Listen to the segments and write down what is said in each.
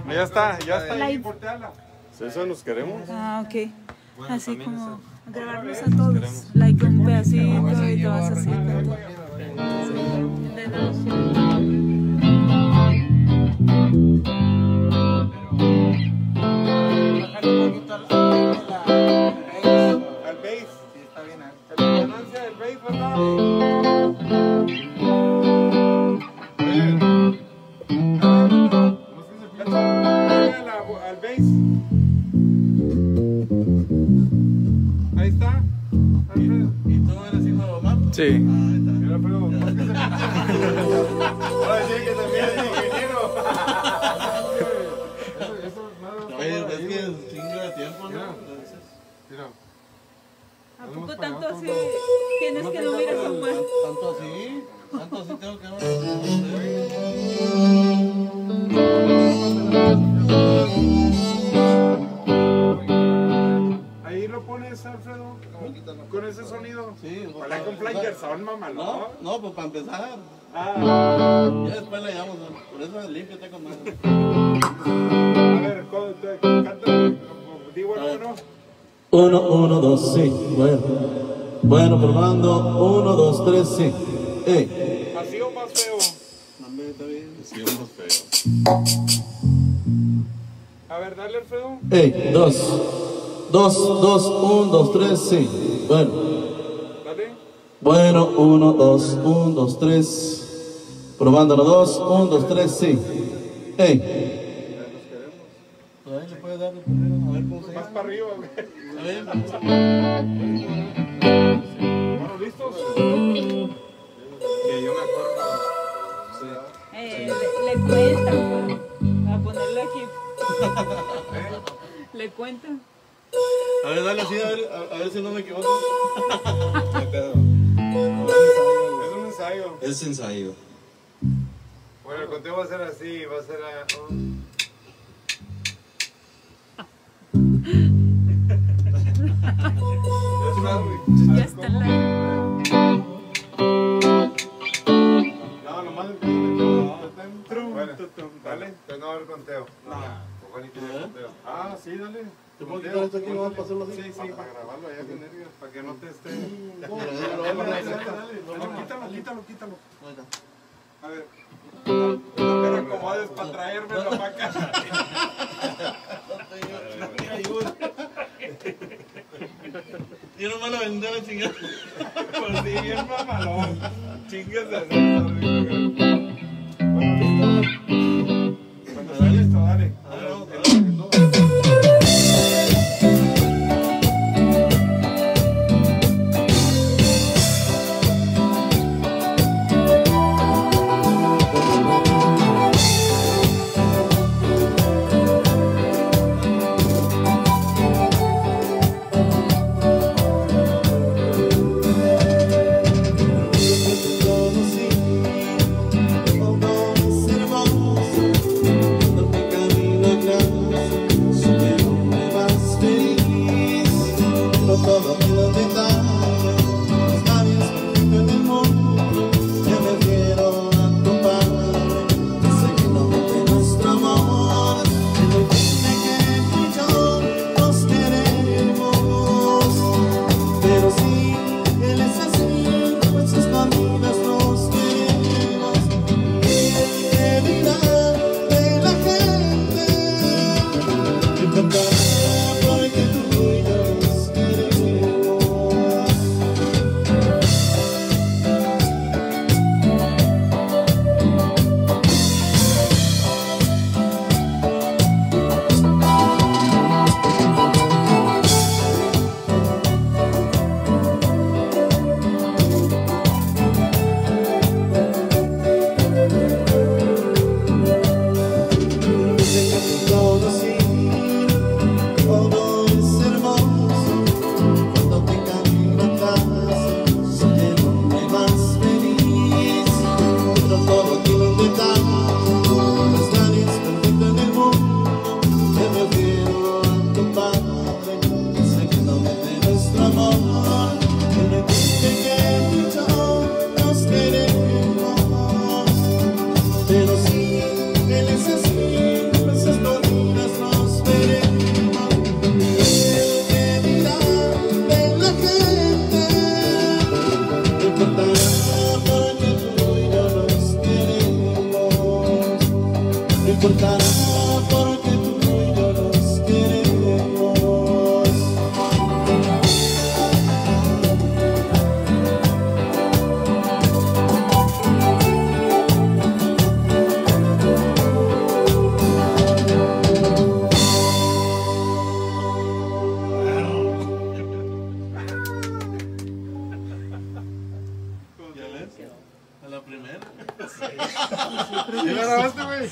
Ya está, ya está. Live. Eso nos queremos. Ah, ok. Así como grabarlos a todos. Like un pedacito y te vas haciendo. Al base. Sí, está bien. La ganancia del base, ¿verdad? Al base. Ahí está. ¿Y tú eres hijo de Omar? Sí. Ahí está. Mira, pero ahora sí que también es ingeniero. Oye, es que es un chingo de tiempo, ¿no? Mira. ¿A poco tanto así tienes que no miras un buen? Tanto así tengo que Ahí lo pones, Alfredo, con ese sonido. Sí, ojalá con Flankerson, mamá, ¿no? No, pues para empezar. Ah. Ya después le llamamos, por eso límpiate con más. A ver, canta, di bueno. 1, 1, 2, sí. Bueno, probando. 1, 2, 3, sí. ¿Así o más feo? También está bien. Sí, más feo. A ver, dale, Alfredo. 2, 1, 2, 3, sí. Bueno. Dale. Bueno, 1, 2, 1, 2, 3. Probando 2, 1, 2, 3, sí. Ahí le puede dar primero, a ver cómo se Más para arriba, güey. A ver. Bueno, ¿listos? Que yo me acuerdo. Sí. Le cuentan, a ponerlo aquí. Le cuentan. A ver, dale así, a ver si no me equivoco. Es un ensayo. Es ensayo. Bueno, el conteo va a ser así, va a ser Ya está la... No, nomás el bueno, dale, pues no va a haber conteo. No, bonito el conteo. Ah, sí, dale. ¿Te puedo quitar esto aquí? ¿Vamos a pasarlo así? Sí, para grabarlo allá con nervios, para que no te esté... Quítalo. A ver, no te recomodes para traérmelo para acá. Yo no me lo vendí a la chingada. Pues sí, bien mamalón. Chingas de hacer. Cuando esté listo, dale. Pero sí, él es así, pues es lo importará porque tú y yo nos queremos. ¿A la primera? ¿Sí la grabaste, güey?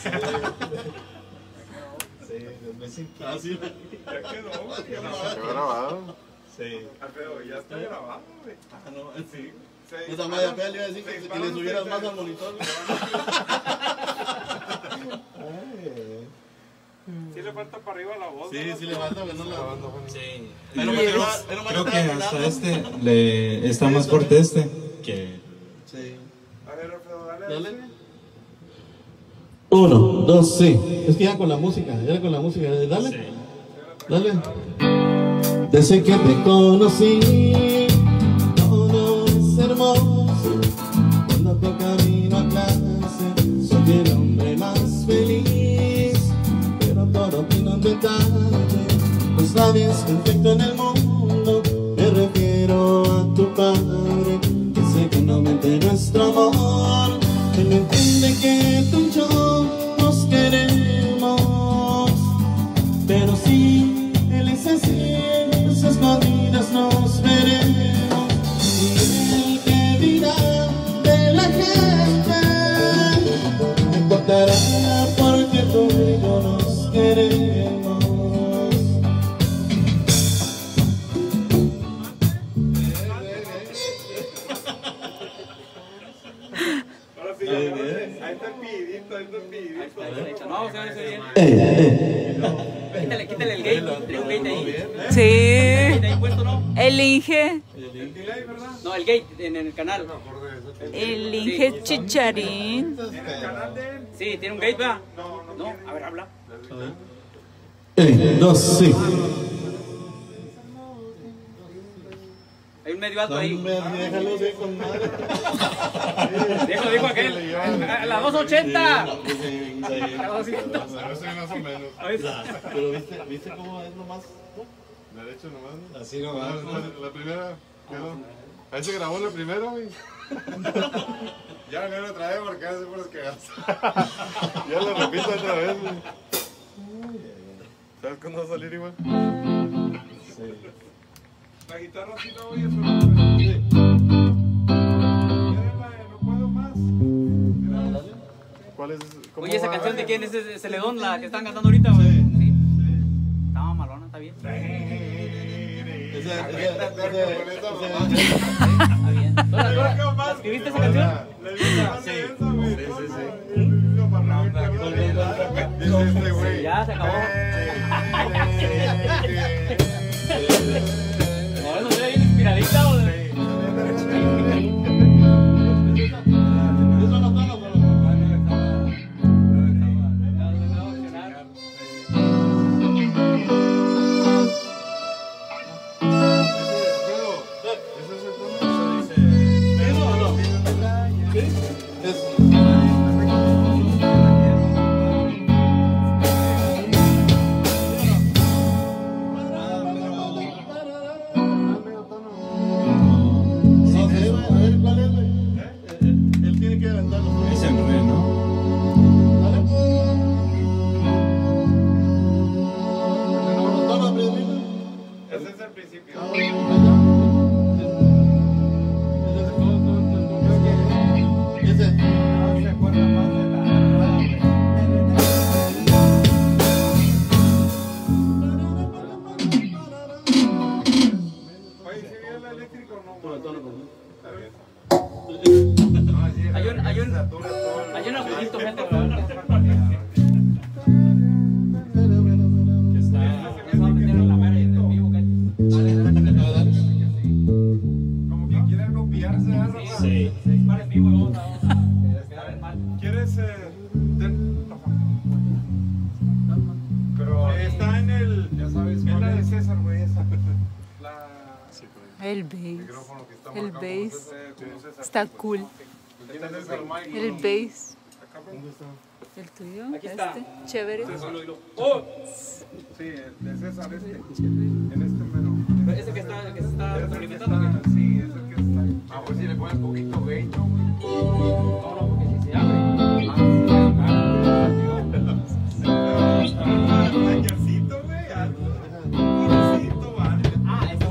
Sí, así. Ya quedó, güey. ¿Quedó grabado? Sí. Alfredo, ya está grabado, güey. Ah, no, sí. Sí. Esa media pea le iba a decir que le subieras más al monitor. Sí le falta para arriba la voz. Sí, sí le falta, pero no la banda. Sí. Creo que hasta este le está más fuerte este que... Sí. A ver, Alfredo, dale. Dale. 1, 2, sí. Es que ya con la música, dale. Sí. Dale. Desde que te conocí, todo es hermoso. Cuando te camino a clase, soy el hombre más feliz. Pero todo tiene un detalle, pues nadie es perfecto en el mundo. Me refiero a tu padre, que sé que no mente nuestro amor. Él no entiende que tú y yo nos queremos, pero sí, él es así, las escondidas nos veremos. Y él que dirá de la gente, no importará porque tú y yo nos queremos. Ahora sí, ahí está el pidito, ahí está el pidito. No, se ve bien. Quítale el gate. Tiene un gate ahí. Sí. ¿Gate ahí puesto, no? El Inge. El delay, ¿verdad? No, el gate en el canal. El Inge Chicharín. En el canal de él. Sí, tiene un gate, ¿verdad? No No, a ver, habla. 2, sí. Hay un medio alto ahí. Déjalo así con madre. Dijo aquel. A las 280. A las 200. No sé, más o menos. Pero viste cómo es nomás. Derecho nomás. Así nomás. La primera quedó. Ahí se grabó la primera, güey. Ya no lo trae porque hace puras cagadas. Ya lo repito otra vez, güey. ¿Sabes cuándo va a salir igual? Sí. La guitarra sí la voy a sonar. Sí. No puedo más. ¿Cuál es? Oye, ¿esa canción de quién es? ¿Es Celedón, la que están cantando ahorita? Sí. Está malona, está bien. Está bien. ¿La escribiste esa canción? Ya se acabó. No, eso se bien inspiradita, ¿o? Es en re, ¿no? Ese es el principio. Oye, ¿sí vio el eléctrico o no? Hay un agujito, gente. Que está. Se va a meter en la mera y en vivo, Como que quiere copiarse, ¿verdad? Sí. se dispara en vivo y vamos a ver mal. ¿Quieres? Pero está en el. Ya sabes, en la de César, güey, esa. El bass. Micrófono que está El marcado bass. como César. Está cool. ¿Quién es el mic? El bass. Acá, bro. ¿Dónde está? ¿El tuyo? Aquí está. Chévere. ¡Oh! Sí, de César este. Chévere. En este mero. Ese que está retroalimentando. Sí, es el que está. A ver si le pones poquito gay, ¿no? No, porque si se abre. Mayercito, güey. Pobrecito, vale. Eso.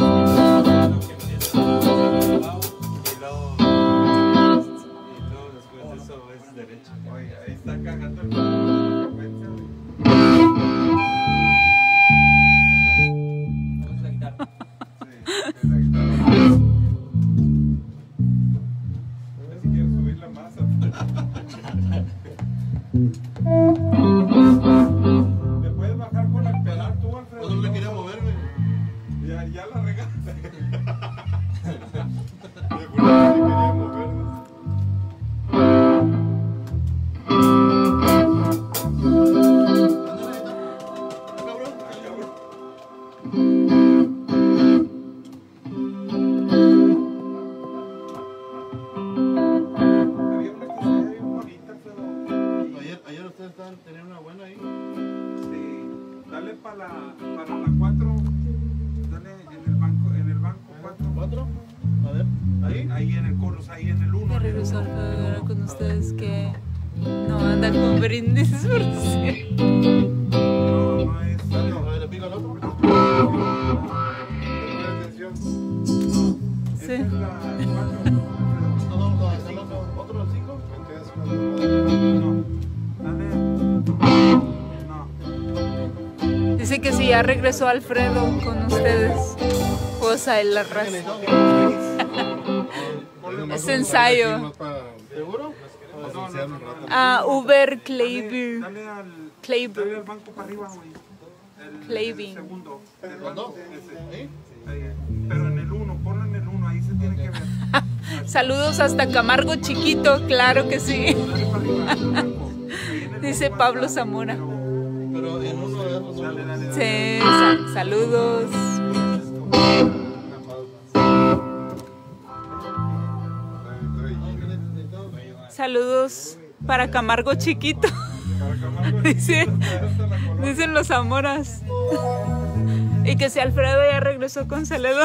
Y luego después de eso es derecho. Oye, ahí está cagando el Vamos a quitar. Si quieres subir la masa. ¿Le puedes bajar con el pedal tú, Alfredo? No le quería moverme. Ya la regaste. De verdad sí quería movernos. Había una que se veía bien bonita, Alfredo. Ayer ustedes estaban teniendo una buena ahí. Sí, dale para la 4, dale en el banco 4. ¿Cuatro? A ver, ahí. Ahí en el Coros, ahí en el 1. Ya regresó Alfredo ahora con ustedes que no anda con brindis por cierto. No es. A ver, le pico al otro. Atención. Sí. Esa es la 4. No, están otro al 5. No, dale. No. Dice que si ya regresó Alfredo con ustedes, pues a él la raza. Es ensayo. ¿Seguro? Uber Claybeer. Dale al Claybeer. banco para arriba, güey. Claving. El segundo. El ¿Los dos? banco, ese. ¿Ahí? Ahí. Pero en el 1, ponlo en el 1, ahí se tiene que ver. Saludos hasta Camargo Chiquito, claro que sí. Dale para arriba. Ahí en el Dice banco, Pablo Zamora. Pero en uno de esos. Dale. Sí, saludos. Saludos para Camargo Chiquito. Dicen los Zamoras. Y que si Alfredo ya regresó con Celedón.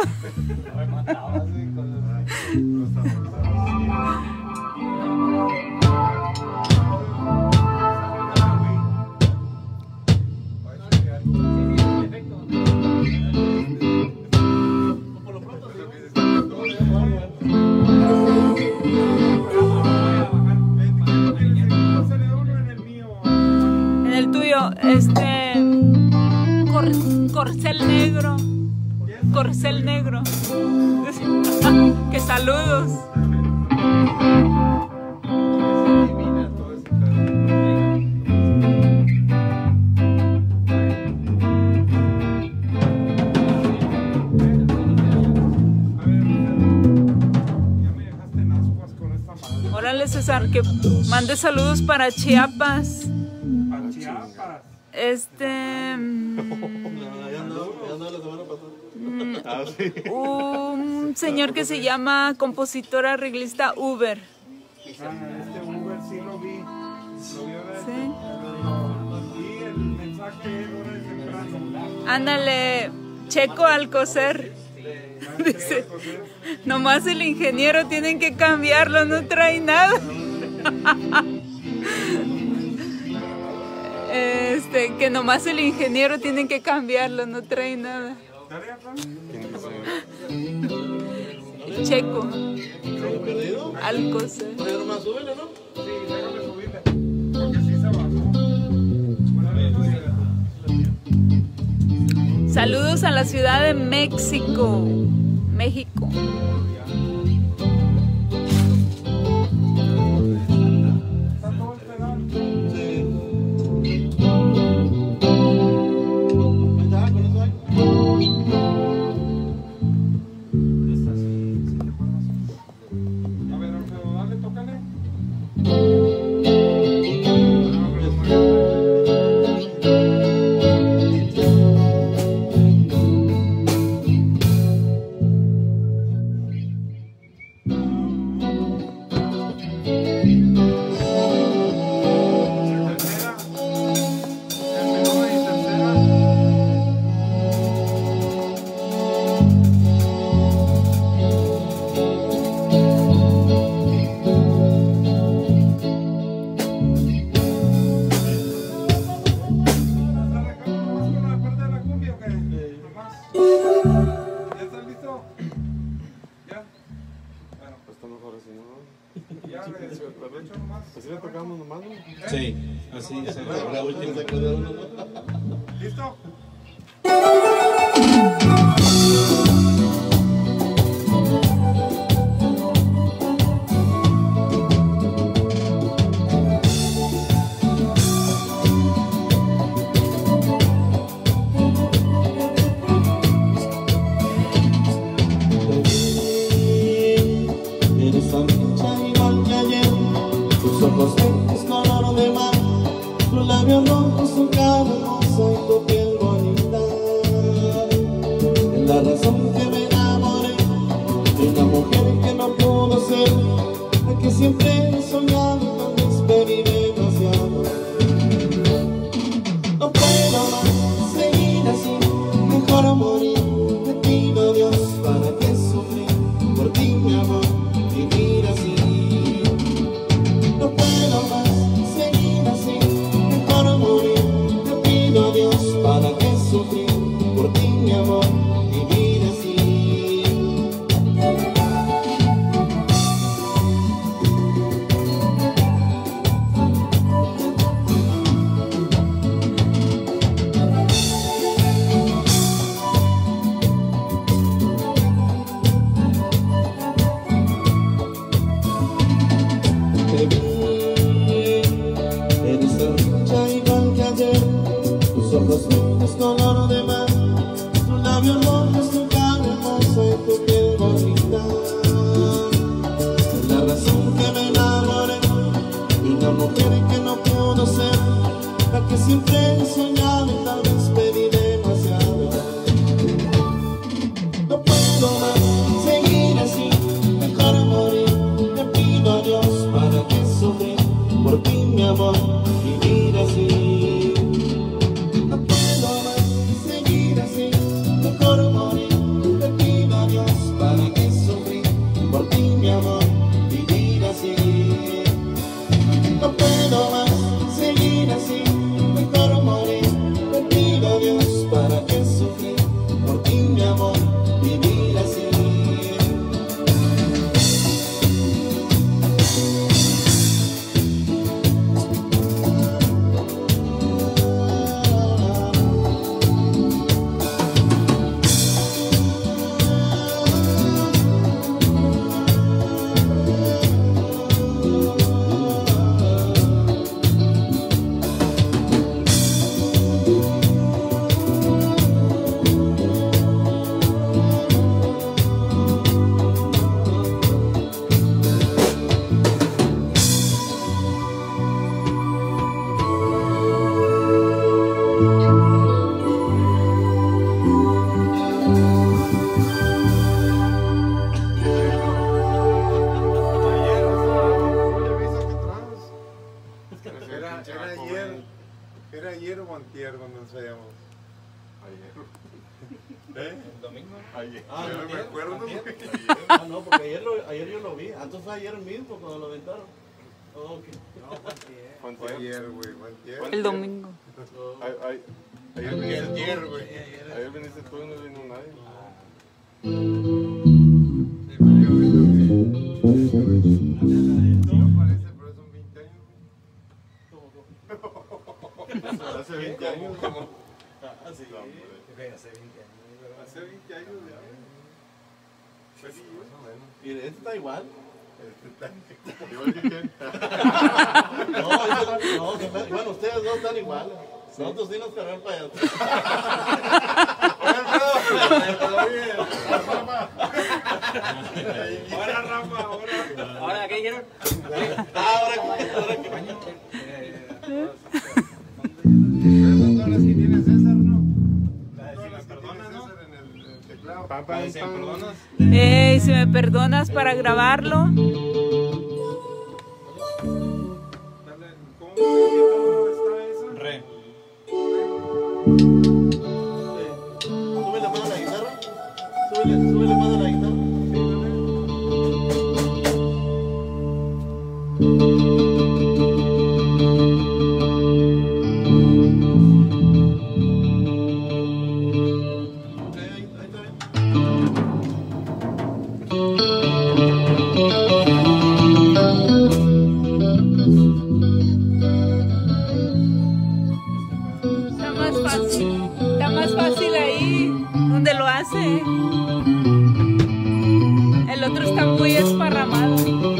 En el tuyo, Corcel Negro. Corcel Negro. Que saludos. Órale, César, que mande saludos para Chiapas. Para Chiapas. Ya andaba la semana pasada. Un señor que se llama compositor arreglista Uber. Este Uber sí lo vi. Lo vi ahora. Sí. Y el mensaje era de temprano. Ándale, Checo Alcocer. Dice, nomás el ingeniero tienen que cambiarlo, no trae nada. Que nomás el ingeniero tienen que cambiarlo, no trae nada. Checo Alcocer. Pero más súbele, ¿no? Sí, déjame subirle. Porque sí se bajó. Saludos a la Ciudad de México. México. Está todo el pedal. Sí. Ahí está, con eso hay. A ver, Alfredo, dale, tócale. sí, sí. La última se acuerda uno. ¿Listo? Eres ancha igual que ayer, tus ojos verdes color de mar, tus labios rojos, tu cara hermosa y tu piel bonita. Es la razón que me enamoré de una mujer que no pudo ser, la que siempre he soñado, tal vez pedí demasiado. No puedo más seguir así, mejor morir. Te pido a Dios para que sufrir por ti, mi amor, vivir así. No puedo más seguir así, mejor morir. Te pido a Dios para que sufrir por ti, mi amor, vivir así. Te vi, eres ancha igual que ayer, tus ojos verdes color de mar, tus labios rojos, tu cara hermosa y tu piel bonita. Es la razón que me enamoré de una mujer que no pudo ser, la que siempre he soñado y tal vez pedí demasiado. No puedo más seguir así, mejor morir. Te pido a Dios para que sufrir por ti, mi amor, vivir así. No puedo más seguir así, mejor morir. Te pido a Dios para que sufrir por ti, mi amor, vivir así. No puedo más seguir así, mejor morir. Te pido a Dios para que sufrir por ti, mi amor, vivir así. Era ayer o antier cuando ensayamos. Ayer. ¿El domingo? Ayer. Ah, Yo no me ¿antier? acuerdo. ¿Antier? Ah, no, porque ayer yo lo vi. Entonces fue ayer mismo cuando lo aventaron. Oh, ok. Fue ayer, güey. Fue antier. El domingo. Ayer viniste tú, güey. Ayer viniste tú y no vino nadie. No parece, pero son 20 años. Hace 20 años, como. Ah, sí. Hace 20 años. Hace 20 años ya. Pues sí, Y este está igual. igual que quién. No, bueno, ustedes dos están iguales. Nosotros sí nos cargan para allá. Ahora, Rafa, ahora. ¿Ahora qué dijeron? Ahora que. Esas son todas las que tiene César, ¿no? Todas las que tiene César en el teclado. ¿Si me perdonas? Ey, si me perdonas para grabarlo. ¿Cómo está eso? Re. Súbele más a la guitarra. Súbele más a la guitarra. fácil. Está más fácil ahí, donde lo hace. El otro está muy esparramado.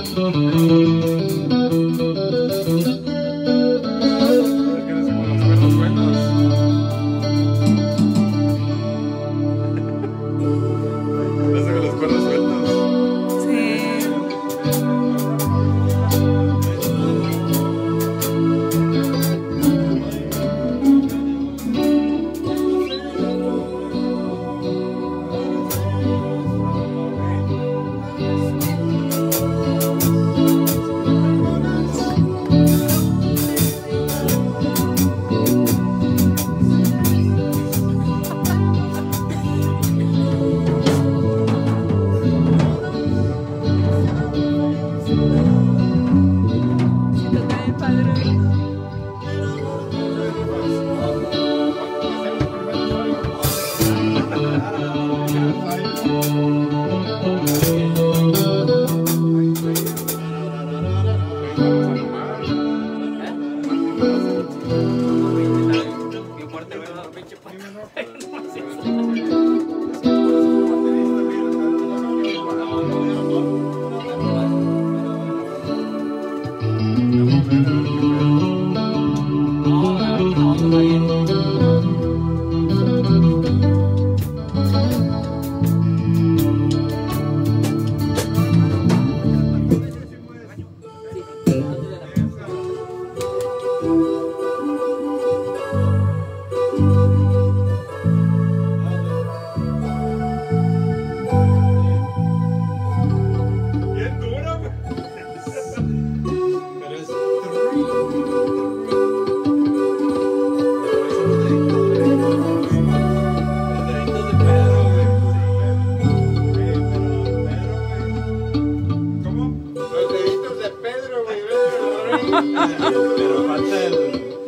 Pero falta el...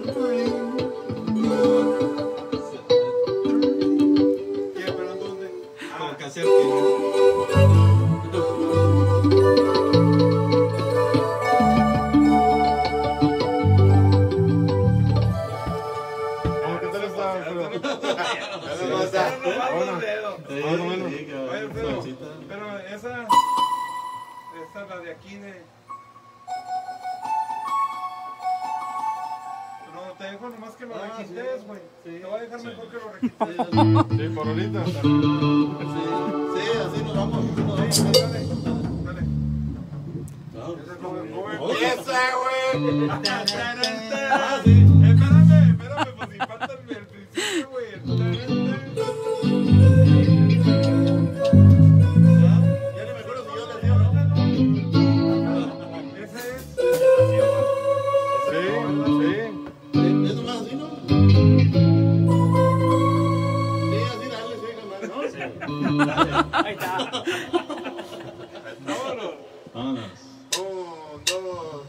¿Qué? ¿Pero dónde? Como que hacer que... Pero esa la de aquí de... No, te dejo nomás que lo requites, güey. Te voy a dejar mejor que lo requites. Sí, por ahorita. Sí, así nos vamos. Dale. ¡Esa, güey! Espérame, pues si falta el principio, güey. Ahí está. Vámonos. Vámonos. 1, 2.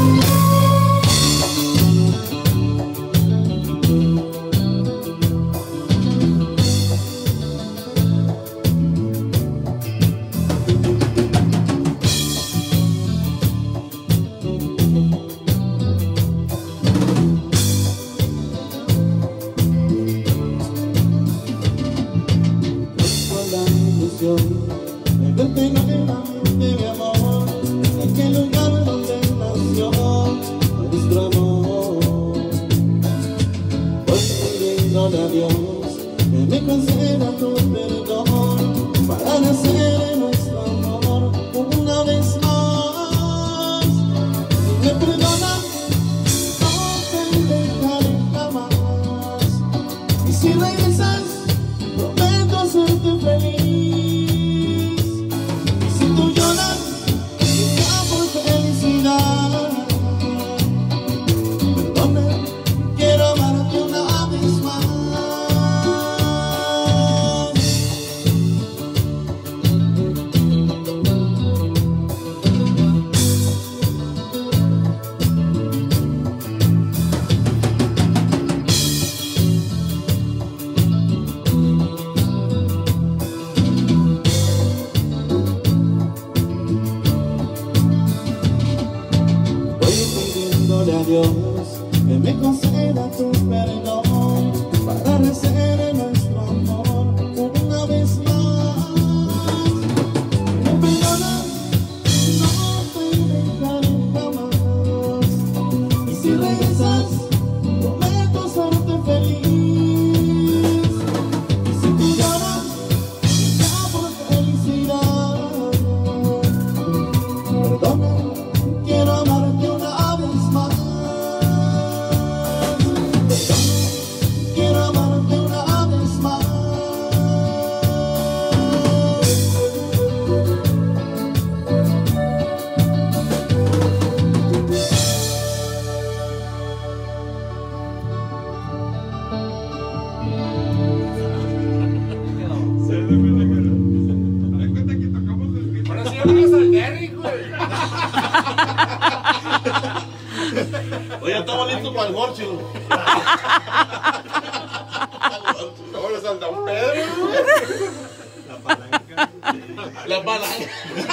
De verte nuevamente, mi amor, en aquel lugar donde nació nuestro amor. Voy pidiéndole a Dios que me conceda tu perdón para nacer en nuestro amor una vez más. Si me perdonas, no te dejaré jamás. Y si regresas, prometo hacerte feliz. Tú lloras y por felicidad. Perdóname, quiero amarte una vez más. Oye, estamos listos para el Gorchilo. Ahora San Don Pedro. La palanca.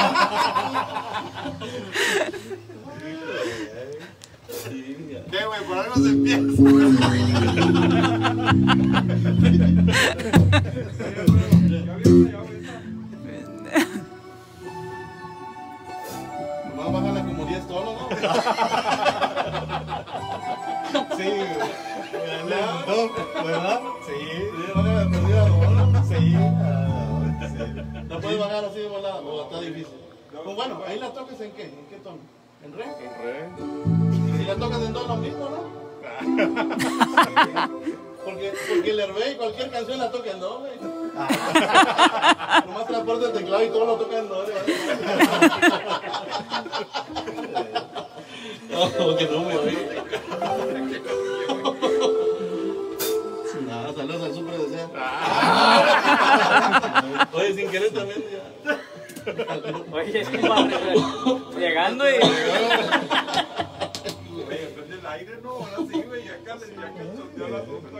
¿Qué, güey? Por ahí no se empieza. Nomás bájala como 10 tonos, ¿no? Sí, no, ¿verdad? Sí. Bájala de perdida, ¿no? Sí. ¿La puedes bajar así de volada o está difícil? Pues bueno, ahí la tocas en qué? ¿En qué tono? ¿En re? Y la tocas en do lo mismo, ¿no? Porque el Hervé cualquier canción la toca en do, güey. Nomás transporta el teclado y todo lo toca en do, güey. No, que no me oí. Nada, saludos al Super Deseo. Oye, sin querer también ya. Oye, es como llegando y. Oye, prende el aire, no, ahora sí, güey, ya casi la ruta.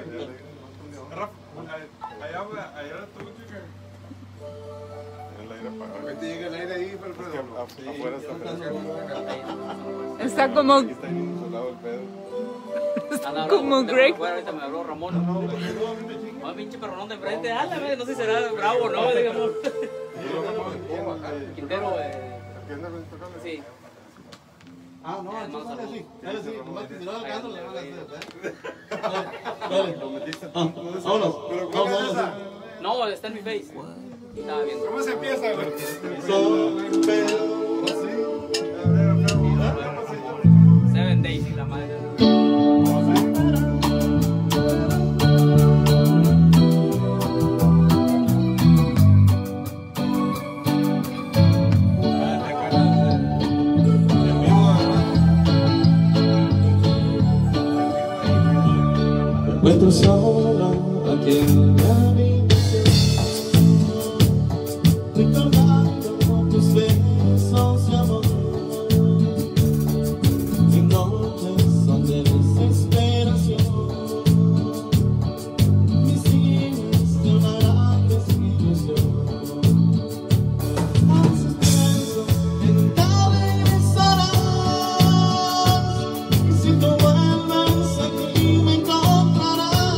Allá estuvo, chica. El aire apagado. Te llega el aire ahí, pero afuera está fresco. Está como, Aquí está bien insolado el pedo. como Greg. Ahorita me habló Ramón. No, pinche perronón de enfrente. No sé si será bravo o no, digamos. Quintero, sí. Ah, no, entonces dale así. Dale así, nomás que si no alcanzo le van a hacer. Dale. Vámonos. Vámonos. No, está en mi face. Estaba viendo. ¿Cómo se empieza, güey? Son pedos. 7 Days y la madre. Encuentro solo aquí en mi habitación, recordando tus besos de amor. Mis noches son de desesperación, mis días de una gran desilusión. A veces pienso que nunca regresarás, y si tú vuelves aquí me encontrarás.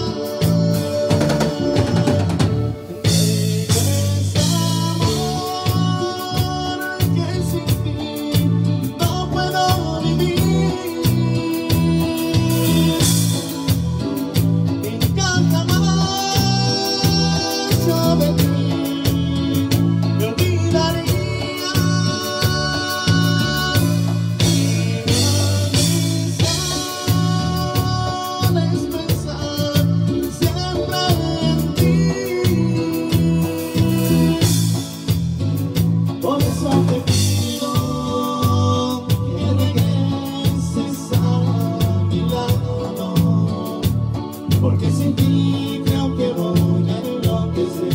Por eso te pido que regreses a mi lado, porque sin ti creo que voy a enloquecer.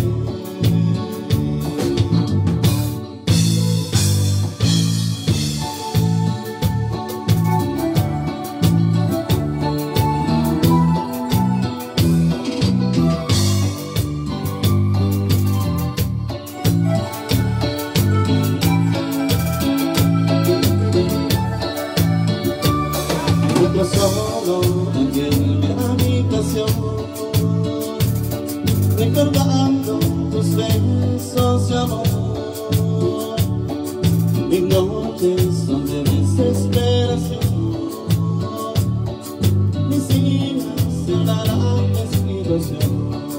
Yo solo aquí en mi habitación, recordando tus besos de amor. Mis noches son de desesperación, mis días de una gran desilusión.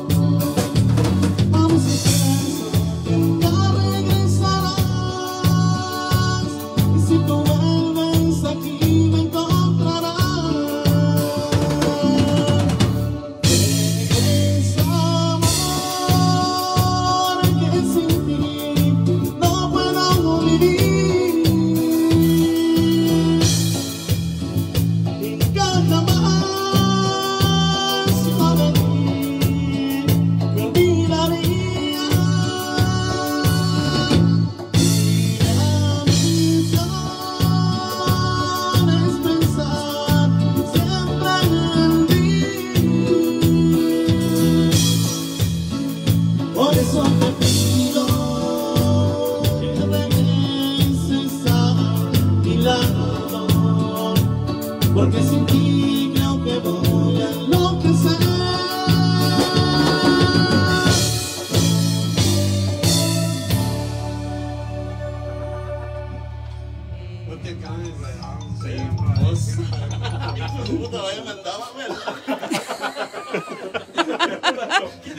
A veces pienso que nunca regresarás, y si tú vuelves aquí me encontrarás. Es amor que sin ti no puedo vivir, y nunca jamás va a venir.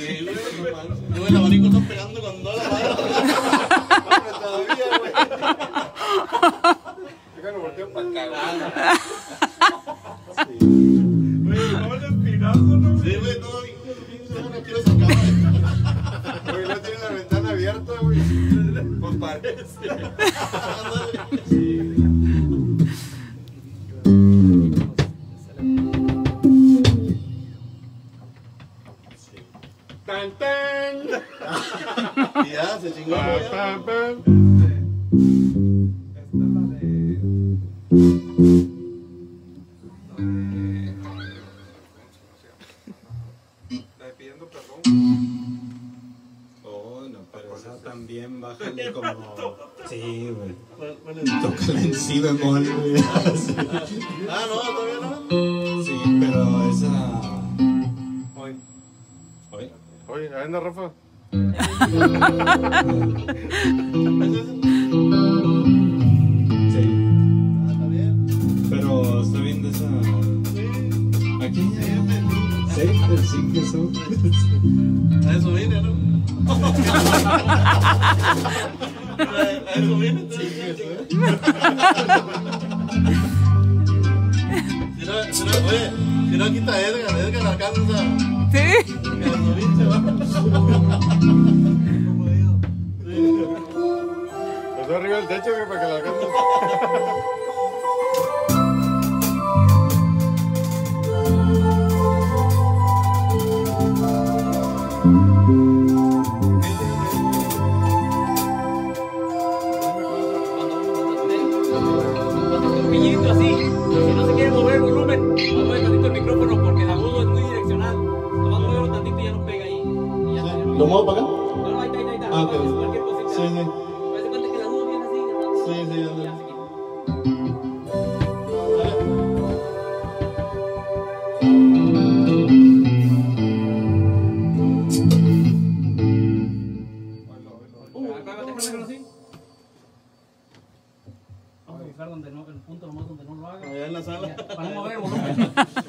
Sí, güey, no manches. Yo el abanico está pegando con toda la mano. Hombre, todavía, güey. Déjalo volteo para acá, güey. Oye, ¿cómo le espinazo, no? Sí, güey, todo bien. No quiero sacar. Güey, no tiene la ventana abierta, güey. Pues parece. ¡Tan, tan! Y ya, se chingó, güey. ¡Pam, pam! Esta es la de. La de pidiendo perdón. Oh, no, pero esa también bájale como... Sí, güey. ¿Cuál es? Tócala en si bemol, güey. Ah, no, todavía no. Sí, pero esa... Hoy. ¿Hoy? Oye, anda, Rafa. Sí. Ah, está bien. Pero está bien de esa... Aquí. Sí, sí que son. A eso vine, ¿no? A eso vine, sí, oye, si no quita Edgar alcanza. Sí. Gasolín se va. Como digo. Los dos arriba del techo, güey, para que la alcance. Un piñito así, si no se quiere mover el volumen, mueve tantito el micrófono porque el agudo es muy direccional. Nomás muévelo tantito y ya no pega ahí. Y ya, ¿Lo muevo para acá? No, no, ahí está. Ah, ok. Cualquier cosita. Sí, sí. ¿Te das cuenta que el agudo viene así? Sí, sí, Y ya ándale. se quita. Déjalo así. Vamos a buscar donde no, el punto nomás donde no lo haga. Allá en la sala. Para no mover el volumen.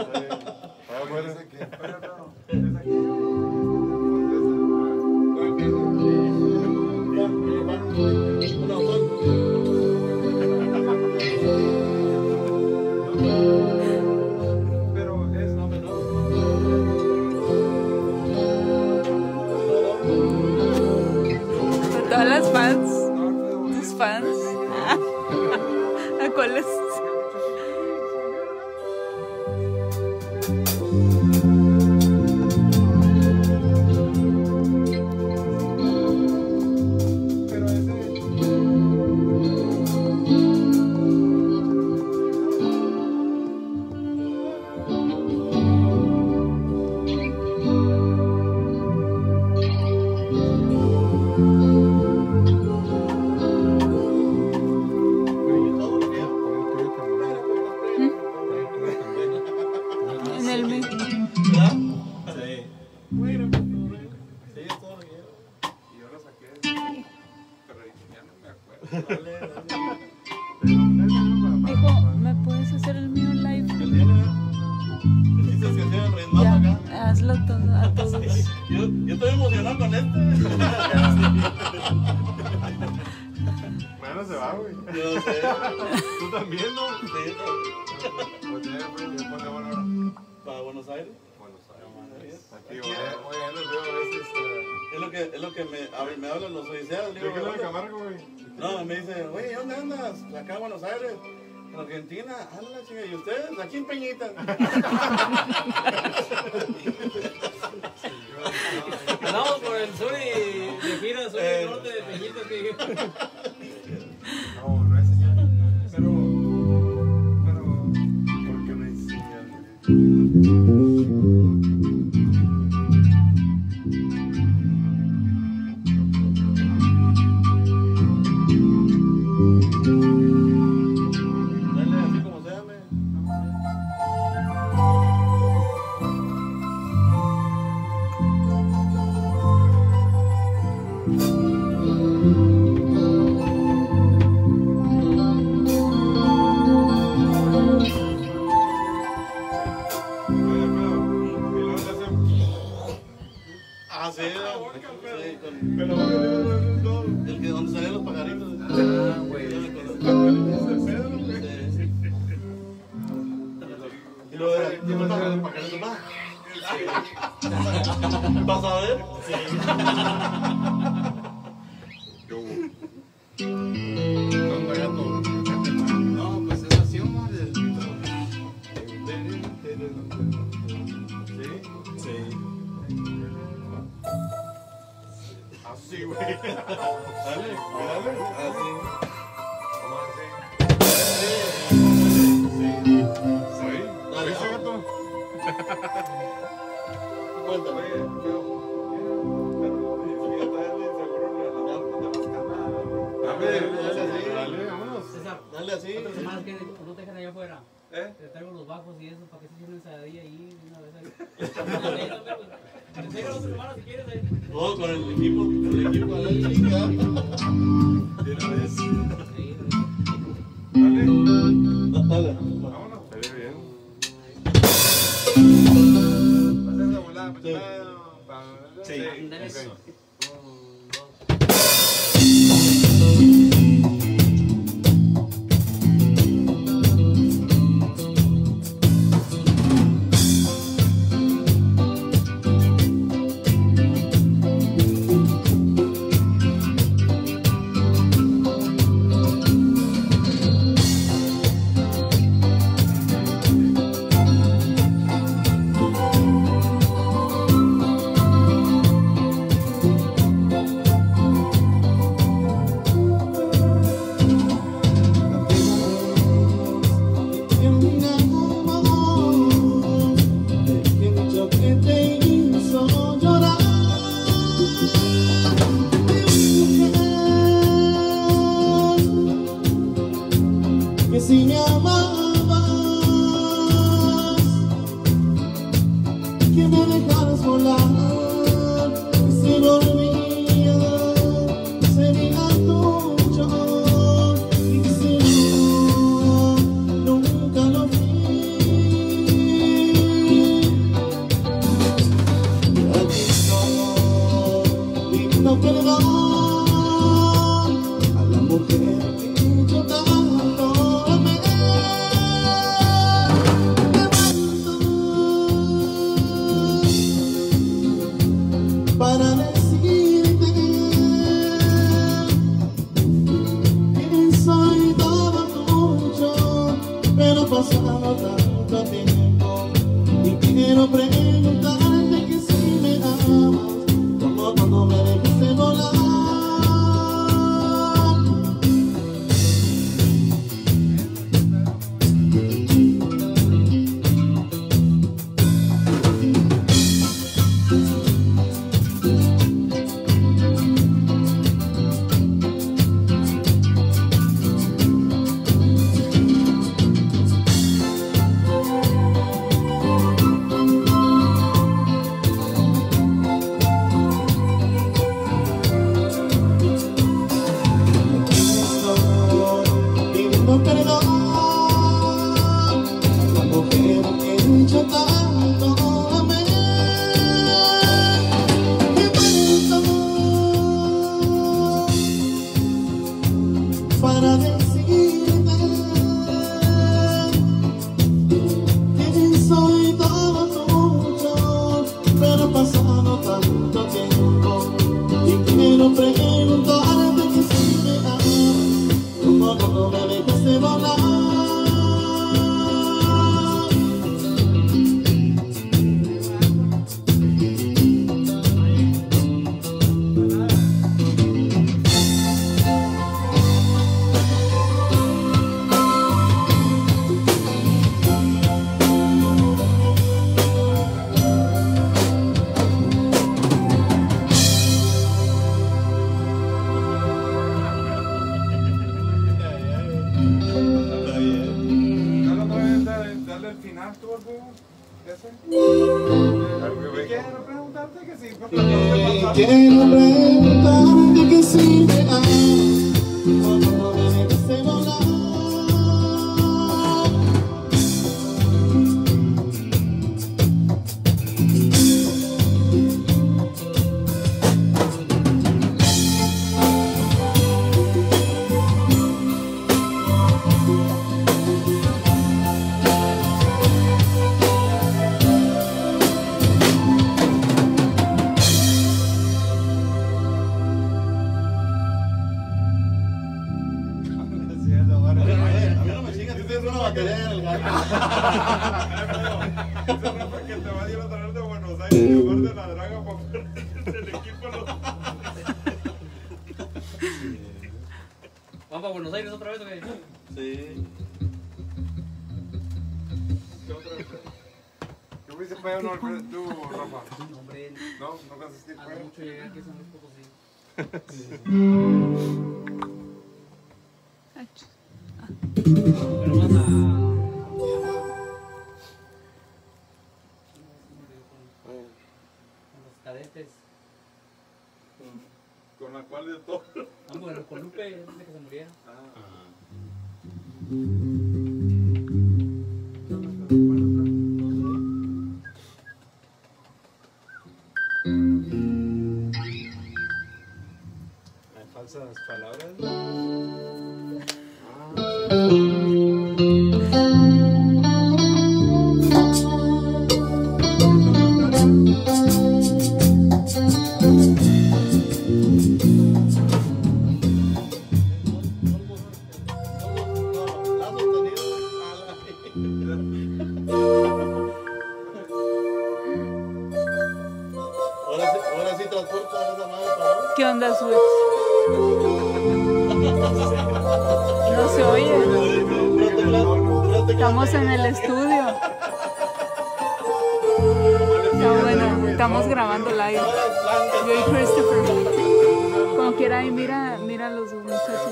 Pero es. No, A todas las fans. Tus fans. ¿A cuáles? pero ese. En el mes. Sí. Y yo lo saqué. Pero ya no me acuerdo. Dijo, ¿me puedes hacer el mío live? Dices que sea el ritmazo acá. Ya, hazlo todo, a todos. Yo estoy emocionado con este. Bueno, se va, güey. Yo sé. Tú también, ¿no? Sí, Pues ya, pues, ya ponle buena hora. para Buenos Aires. Aquí, oye, los veo a veces. Es lo que me hablan los odiseas. ¿Qué quedó en Camargo, güey? No, me dice, oye, ¿dónde andas? Acá en Buenos Aires. En Argentina. Anda, chica. ¿Y ustedes? Aquí en Peñita. Andamos por el sur y de gira, sur y norte de Peñitas que No, no es señal. Pero. ¿Por qué no hay señal, güey? Dale, así como sea, me. Sí, con Pero ¿por qué no? el que donde salían los pajaritos. Ah, güey. Yo le conozco. ¿Es de Pedro, güey? Sí. Y luego era, ¿qué me pasa los pajaritos más? ¿Vas a ver? Sí. ¿Qué hubo? Están pagando. No, pues es así, Omar. Sí. Así, güey. Dale, dale. Así. ¿Cómo así? Sí. ¿Sí? Dale. ¿Sí, gato? Cuéntame. Oye, pero ya todavía seguro ni a la vuelta te vas a ganar. Dale, Dale, dale, vámonos. César, Dale así. otras semanas que no te dejan allá afuera. ¿Eh? Te traigo los bajos y eso para que se echen una ensaladilla ahí una vez ahí. Te traigo la otra semana si quieres ahí. Todo con el equipo, a la chica. De una vez. Ahí, Dale. Dale. Vámonos. Dale bien. ¿Vas a hacer la volada? Sí. Sí. ándale. Ok. Que si me amabas, que me dejaras volar, que si volvías sería tuyo, y que si no, nunca lo fui. Y aquí estoy pidiendo perdón a la mujer que yo tanto amé. Para decirte que soy todo tuyo, pero pasado tanto tiempo y quiero preguntarte que si me amas como cuando me dejaste volar. Pidiendo perdón a la mujer que yo tanto amé. Y cuento para decirte que soy todo tuyo, pero pasado tanto tiempo y quiero preguntarte que si me amas como cuando me dejaste volar. Dale el final tú, ¿no? ¿Ese? Algo que venga. Quiero preguntarte que si fue Quiero preguntarte que si me amas como cuando me dejaste volar. Porque te va a ir a traer de Buenos Aires en lugar de la draga para poner el equipo. ¿Vamos a Buenos Aires otra vez o qué? Sí. ¿Qué otra vez? ¿Qué hubiese pegado no Alfredo, tú, Rafa? Hombre, No, no cansaste el hace juego. mucho llegar que son los pocos sí. Pero más a... los cadetes. Con la cual de todo. Ah, bueno, con Lupe, antes de que se muriera. Hay falsas palabras. Ahora sí transporta esa madre para abajo. ¿Qué onda, Switch? No se oye. Estamos en el estudio. Está bueno, estamos grabando live. Yo y Christopher. Como quiera, ahí mira a los muchachos.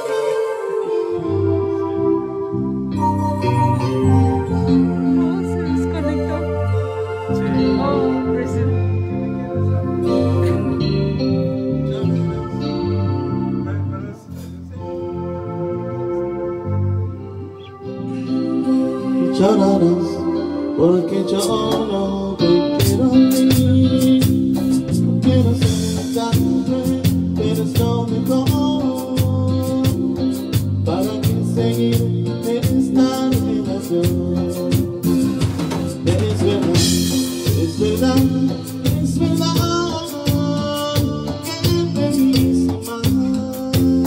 Oh, se desconectó. Oh, Christopher. Llorarás porque yo no te quiero a ti. No quiero sentarte, pero es lo mejor para que seguir esta relación. Es verdad, es verdad, es verdad que te hice mal.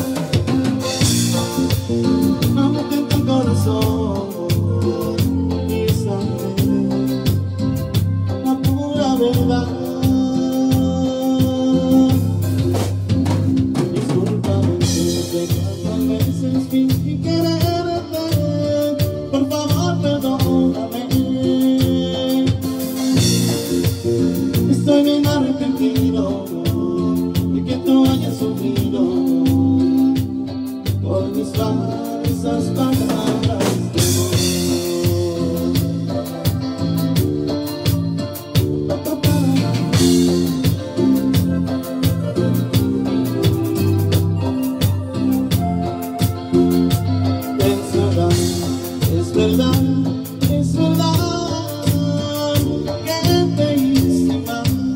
No me tienta el corazón. La pura verdad. Discúlpame que tantas veces fingí quererte. Por favor, perdóname. Estoy bien arrepentido de que tú hayas sufrido por mis falsas palabras. Es verdad que te hice mal.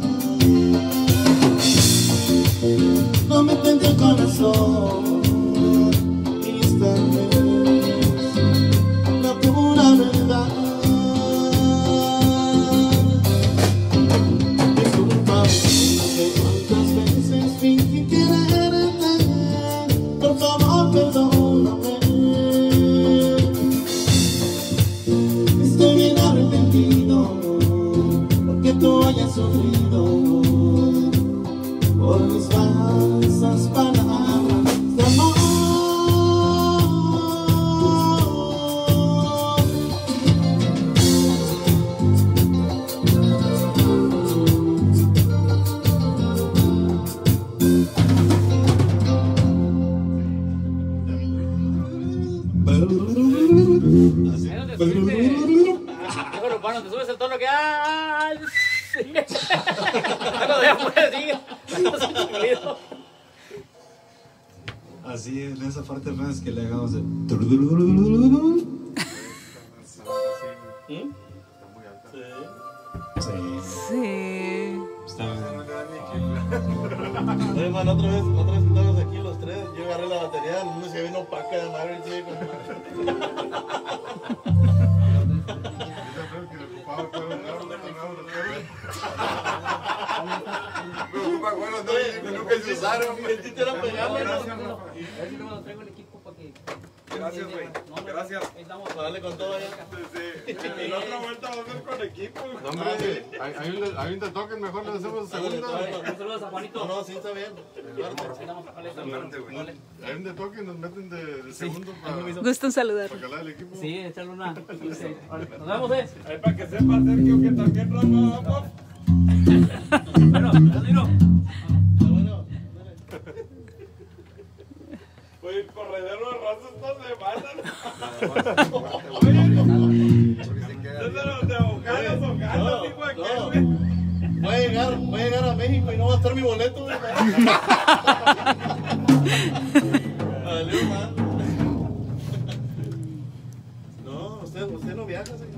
No me tente el corazón y esta vez la pura verdad. Discúlpame que cuántas veces fingí quererte. Por favor, perdóname. Estoy bien arrepentido porque tú hayas sufrido por mis falsas palabras de amor. Ahí donde subiste. Déjalo, bueno, te subes el tono que. Sí. Déjalo de afuera, sigue. Así, en esa parte apenas que le hagamos el... ¿Sí? Sí, Sí. está bien. Oye, man, otra vez que estábamos aquí los tres, yo agarré la batería, el mundo se vino opaca de madre, chico. Nunca se usaron. El título era pegarle, ¿no? A ver si no me lo traigo el equipo para que. Gracias, güey. Gracias. Dale con todo allá. En la otra vuelta va a ser con equipo. No, hombre, hay un token, mejor le hacemos segunda. Saludos a Juanito. No, sí, está bien. Hay un de token, nos meten de segundo para Gusto en saludar. calar el equipo. Sí, echarle una. Nos vemos, Ahí para que sepa, Sergio, que también Rafa vamos. Bueno, Rodrigo. Oye, el corredero de raza esta semana. De Ocañas, hijo de qué, güey. Voy a llegar a México y no va a estar mi boleto, güey. Valió mal. No, usted no viaja, señor.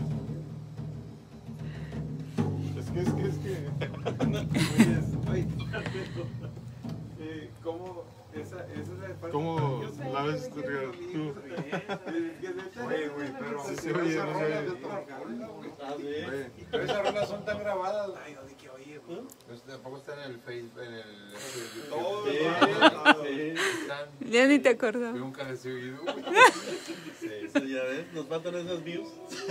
Es que. Oye, ¿cómo? Esa es la parte. ¿Cómo Yo sé, la ves yo tú? quiero Oye, güey, pero. Sí, se oye, no se oye. Pero esas rolas son tan grabadas. Ay, no, de que oye, güey. Tampoco está en el Facebook, en el YouTube. Ya ni te acordaba. Yo nunca les he oído, güey. Sí, ya ves, nos faltan esas views.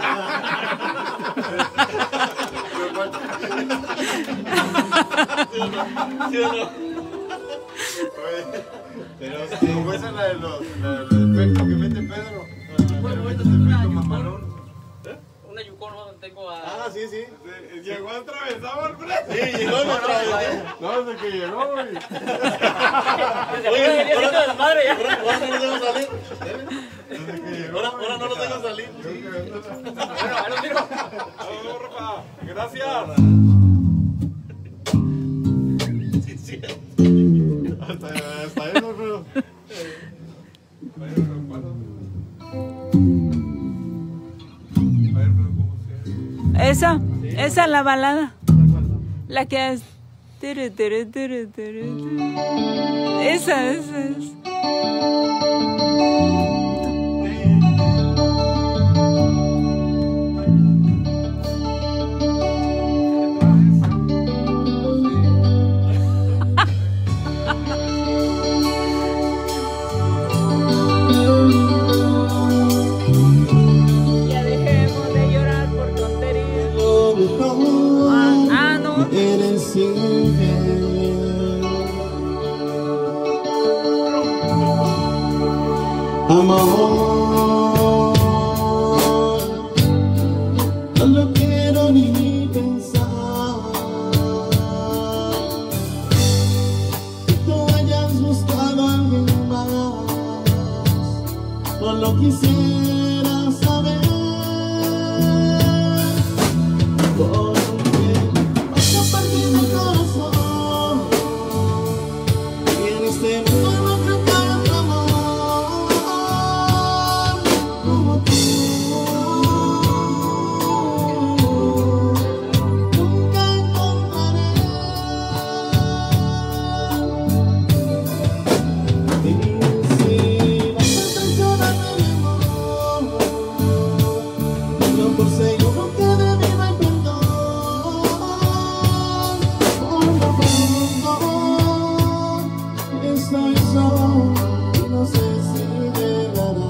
¿Sí o no? Pero como esa es la del efecto que mete Pedro. Pero mete ese efecto mamalón. Una yucón, ¿no? Tengo a. Ah, sí, sí. Llegó atravesado al frente. Sí, llegó nuestra vez. No, desde que llegó, güey. Oye, de la madre ya. Ahora no los dejo salir. Desde que llegó. Ahora no los dejo salir. Bueno, ahí los miro. Vamos, Rafa. Gracias. Hasta eso, pero. Esa es la balada. La que es. Esa es. Ya dejemos de llorar por tonterías. Lo mejor No. eres infiel. Amor, no lo quiero ni pensar. Que tú hayas buscado a alguien más, no lo quisiera saber. Porque vas a partir mi corazón y en este mundo no creo que haya otro amor como tú. Nunca encontraré. Y si vas a traicionarme, mi amor, yo por seguro que de mí no hay perdón. Por favor, estoy solo y no sé si llegará.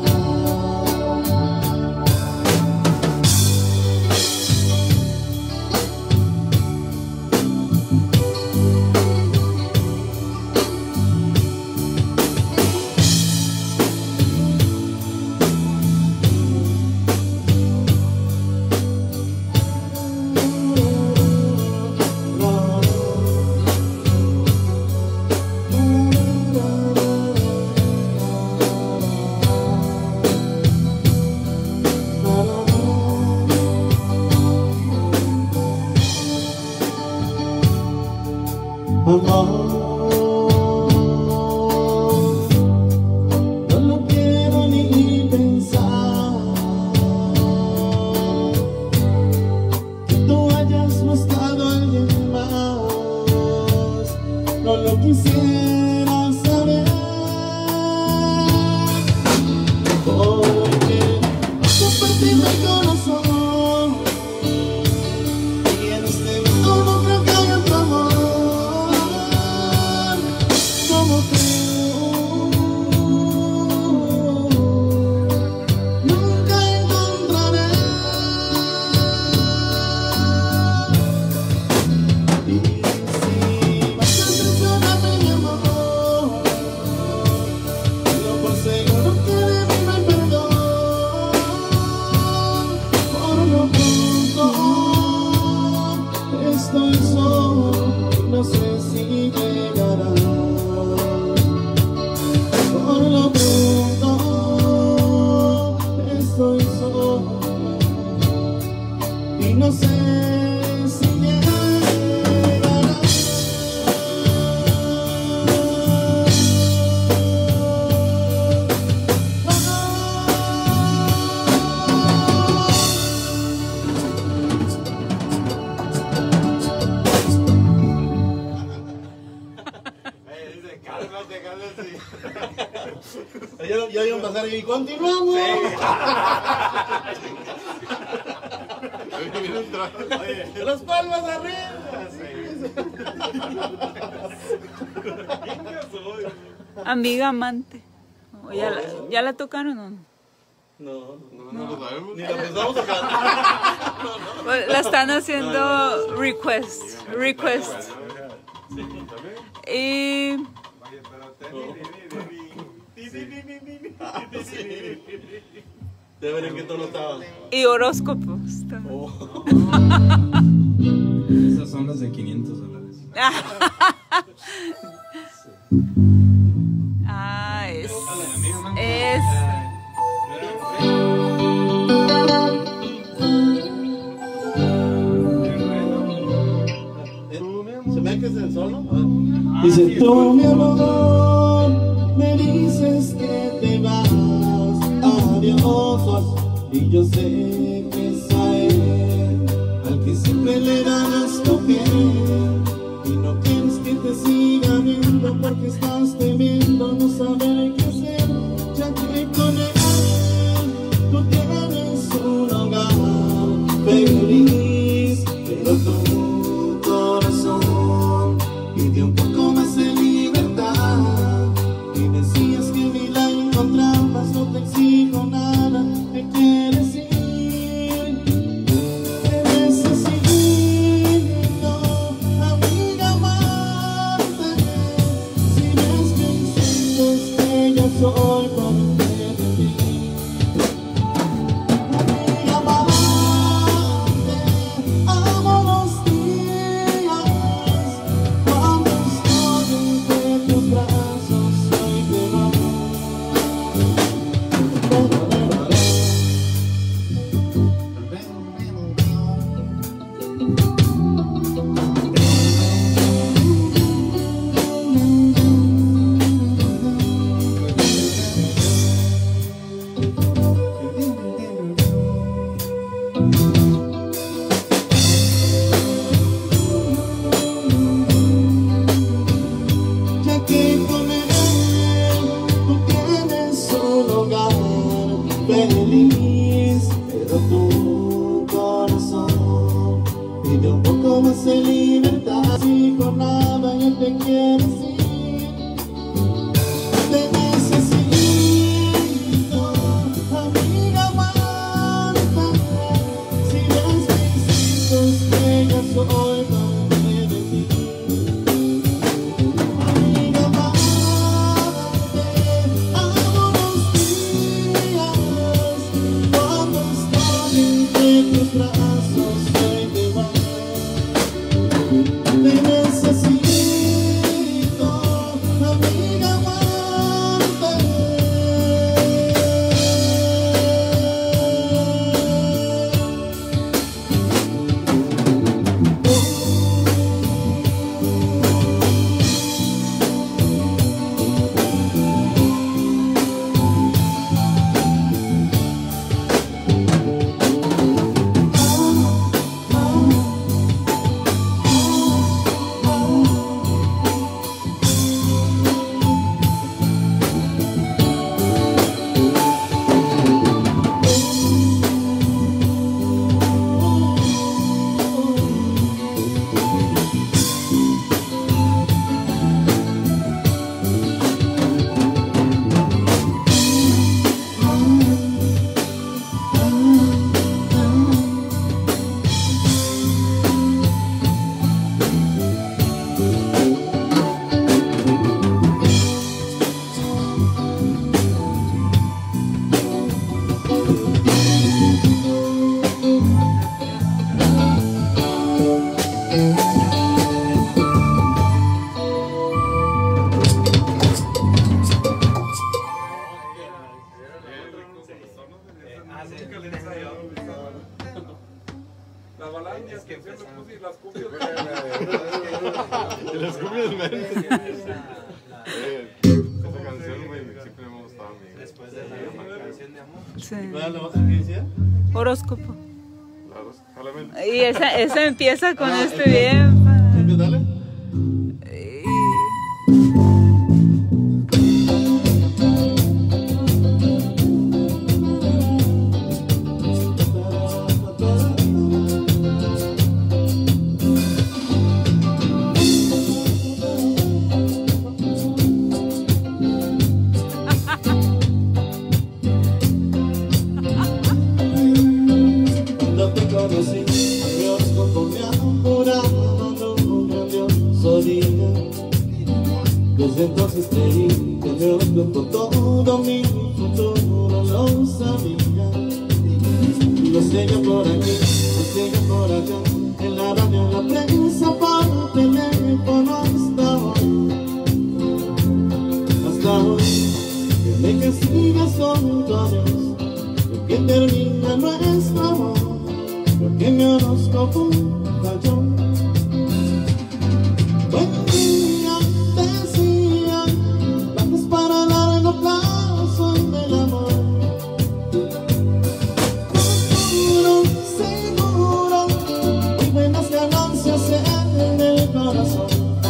Amor, no lo quiero ni pensar. Que tú hayas buscado a alguien más, no lo quisiera saber. Porque vas a partir mi corazón y en este mundo no creo que haya otro amor como tú. no sé si llegará. Por lo pronto estoy solo y no sé si llegará. Ya iban a pasar y continuamos. Las palmas arriba. Amiga amante. ¿O ya la tocaron o no? No lo sabemos. ni la pensamos tocar. La están haciendo request. Y De ver en qué tono estaba. y horóscopos también. Esas son las de $500. Es ¿Se me que es el solo? Dice, tú mi amor, me dices que te vas, adiós, y yo sé que es a él al que siempre le das tu piel, y no quieres que te siga viendo porque estás temiendo no saber qué hacer, ya que con él tú tienes un hogar feliz, pero tu corazón pide un poco más de libertad, y decías que ni la encontrabas, no te exijo nada, me quieres ir, te necesito, Y las cumbias mentes. Esa canción, güey, siempre me ha gustado a mí. Después de la canción de amor. Sí. ¿Cuál es la otra que decía? Horóscopo. Claro, solamente. Y esa empieza con este bien. Dale. Cuando te conocí, Dios con mi jurado un grandioso día. Desde entonces creí que Dios con todo mi futuro lo sabía. Lo sé yo por aquí, lo sé yo por allá, en la radio, en la prensa, por teléfono hasta hoy, que me castigas con tu adiós, que termina nuestro amor, porque mi horóscopo cayó. Buen día, decía, planes para largo plazo del amor. Futuro seguro y buenas ganancias en el corazón.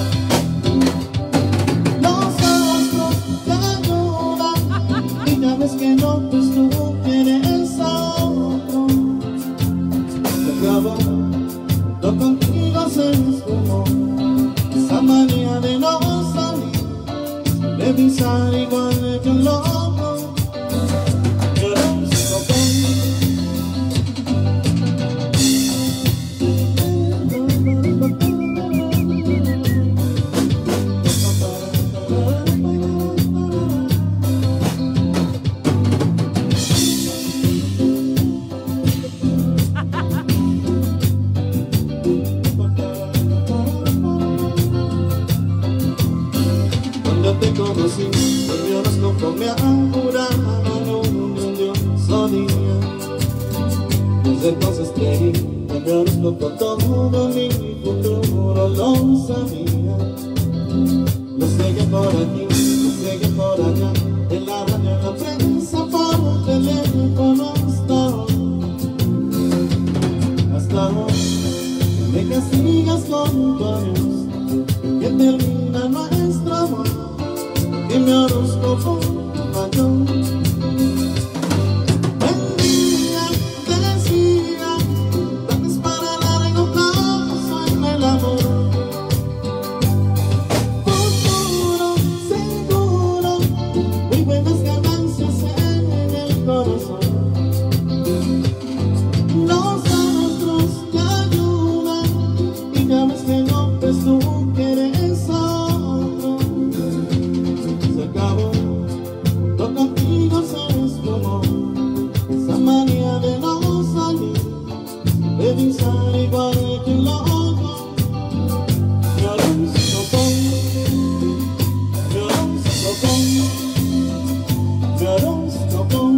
Los astros te ayudan y ya ves que no, pues tú quieres a otro. Se acabó, lo contigo se esfumó. Esa manía de no salir, de pensar igual que un loco. Yo no Cuando te conocí, mi horóscopo me jurado un grandioso día. Desde entonces creí que mi horóscopo todo mi futuro lo sabía. Lo seguí por aquí, lo seguí por allá, en la radio, en la prensa, por teléfono hasta hoy, me castigas con tu adiós, que termina nuestro amor, que mi horóscopo falló. Buen día, decía, planes para largo plazo en el amor. Futuro seguro y buenas ganancias en el corazón. Los astros te ayudan y ya ves que no, pues tú quieres a otro. Se acabó, lo contigo se esfumó. Esa manía de no salir, de pensar igual que un loco. Mi horóscopo, mi horóscopo, mi horóscopo.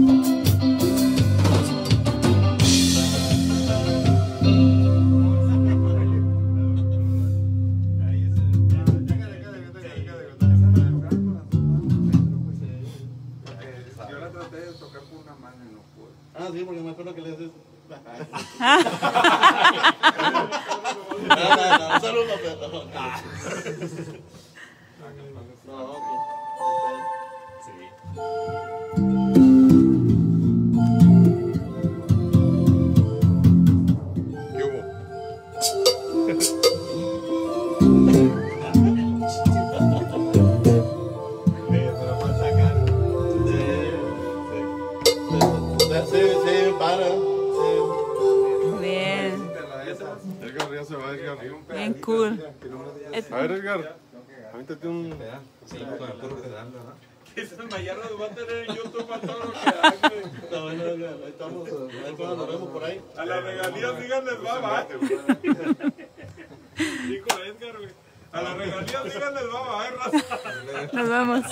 Yo la traté de tocar con una mano y no pude. Ah, sí, porque me acuerdo que le haces. No, un saludo, pero. No, ok. ¿Qué hubo? Sí, para. Bien, Edgar ya se va, Edgar. bien cool. A ver, Edgar, avéntate un... Sí, con el puro pedal, ¿verdad? Que ese Mayarro nos va a tener en YouTube a todo lo que hace. Está bueno, ahí estamos. Ahí cuando nos vemos por ahí. A las regalías, díganles, va. Dijo Edgar, güey. A las regalías, díganles, va, raza. Nos vemos.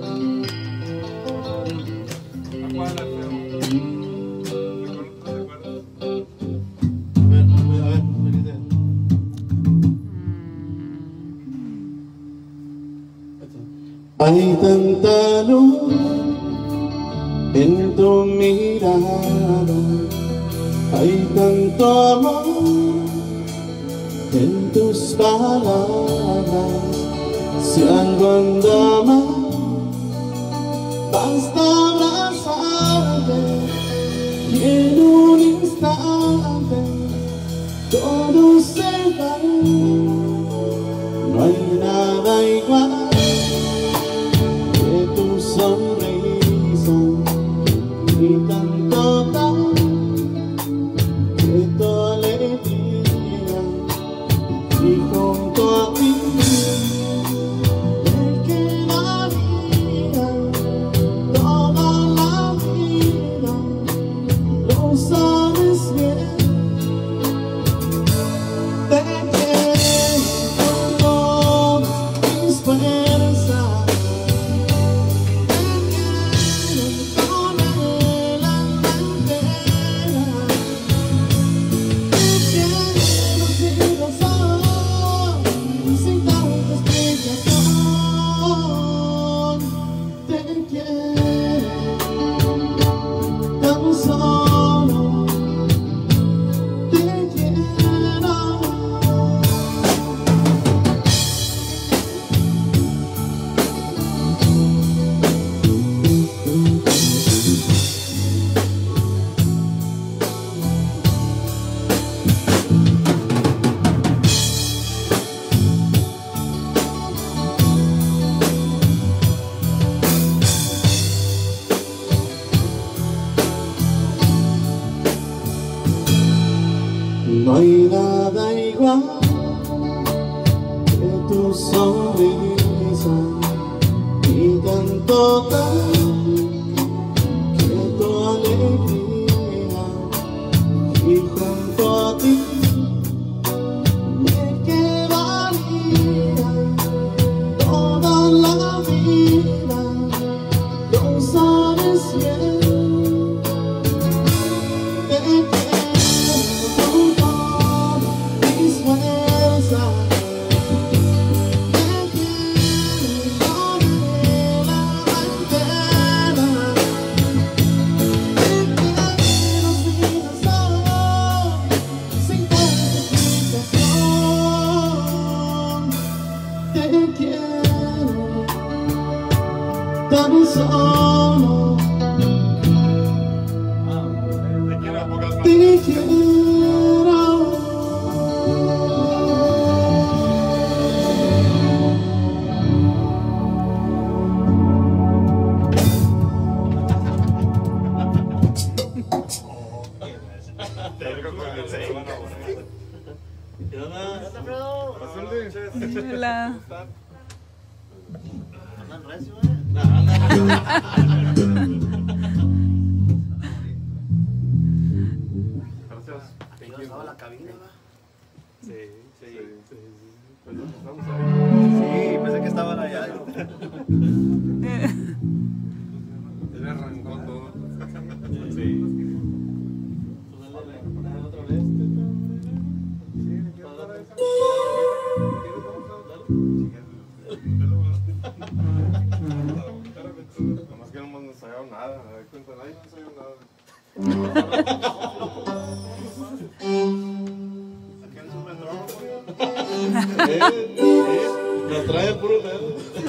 Acuérdate, feo. ¿Te acuerdas? Hay tanta luz en tu mirada, hay tanto amor en tus palabras. Si algo anda mal, basta abrazarte y en un instante todo se va. No hay nada igual que tu sonrisa y tanto tal que tu alegría, y junto a ti me quedaría toda la vida. Lo sabes bien, te quiero con mis fuerzas. No hay nada igual que tu sonrisa y tanto tal que tu alegría, y junto a ti me quedaría toda la vida. Lo sabes bien. Tan solo te quiero. Hola. La cabina, ¿va? Sí. Sí, pensé que estaban allá. Él arrancó todo. Sí. Otra vez. Nomás que no hemos ensayado nada, me doy cuenta, nadie no ensayó nada. Aquel es un metrónomo. Nos trae puro dedo.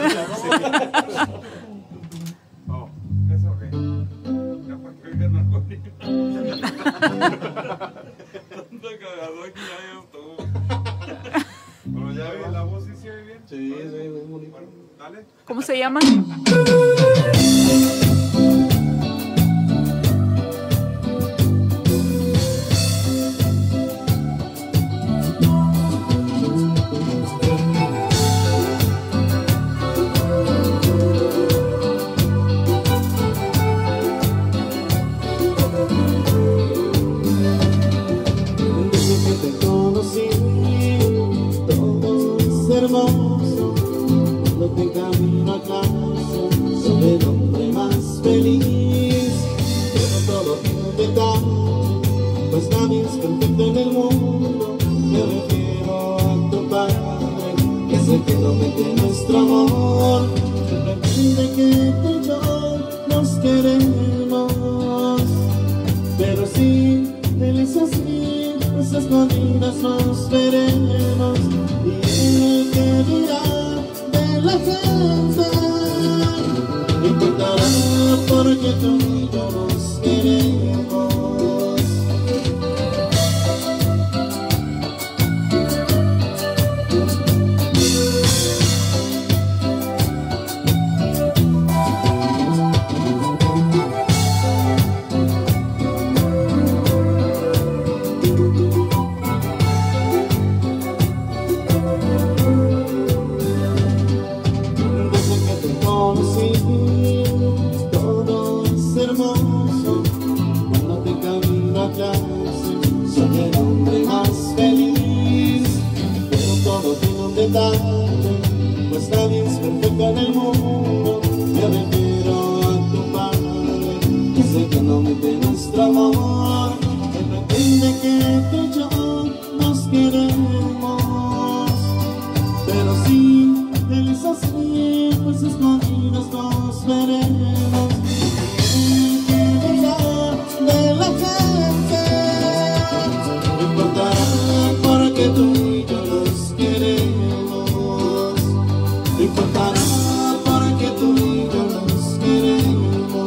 Oh, eso ok. Ya para que oigan algo. Tanta cagadón que ya hay todo. Bueno, ya vi La voz sí se oye bien. Sí, muy bonito. Bueno, dale. ¿Cómo se llama? Desde que te conocí, todo es hermoso. Cuando te camino a clase, soy el hombre más feliz. Pero todo tiene detalle, pues nadie es perfecto en el mundo. Me refiero a tu padre, que es el que promete nuestro amor. entiende que tú y yo nos queremos, pero si él es así, pues escondidas nos veremos. Y él que dirá de la gente, importará porque tú y yo nos queremos. Soy el hombre más feliz, pero todo tiene un detalle, pues nadie es perfecto en el mundo. Me refiero a tu padre, que sé que no mete nuestro amor. Él no entiende que tú y yo nos queremos, pero si él es así, pues escondidos nos veremos. Y que dirá de la gente, no importará porque tú y yo nos queremos. No importará porque tú y yo nos queremos.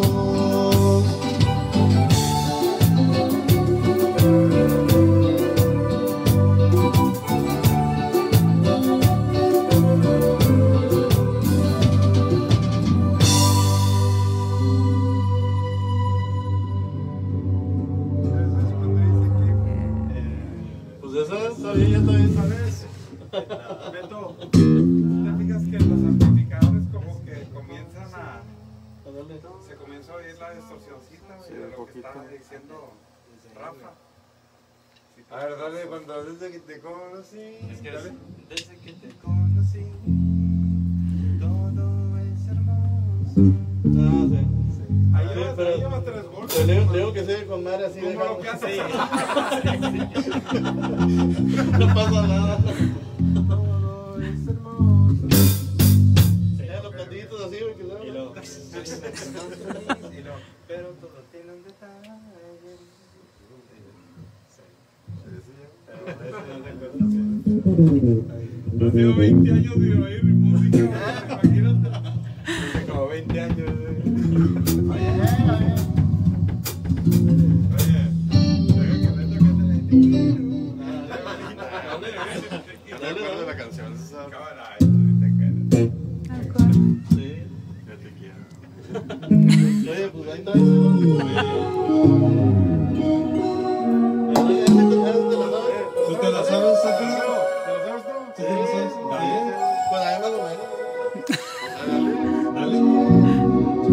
Beto, ¿te fijas que los amplificadores como que comienzan a... se comienza a oír la distorsioncita de lo que está diciendo Rafa? A ver, dale, cuando desde que te conocí. Es que dale. desde que te conocí, todo es hermoso. Ah, sí. Ahí Sí, llevas, pero- ahí llevas 3 voltios. Te digo que sigue con madre así de ¿Cómo lo que haces? no pasa nada. Todo es hermoso. Ya los platillitos así, güey, que se Y luego, Y no, pero todo tiene un detalle. No tengo 20 años de oír música, imagínate. Hace como 20 años. Oye, deja que Beto cante la te quiero. No me acuerdo de la canción. Esa. Cámara, ay, tú te quedas. ¿A cuál? Sí. Ya te quiero. Oye, pues ahí está ese, ¿tú te la sabes, Zafiro? ¿Te lo sabes tú? ¿Tú te la sabes? Dale, pues ahí más o menos. dale.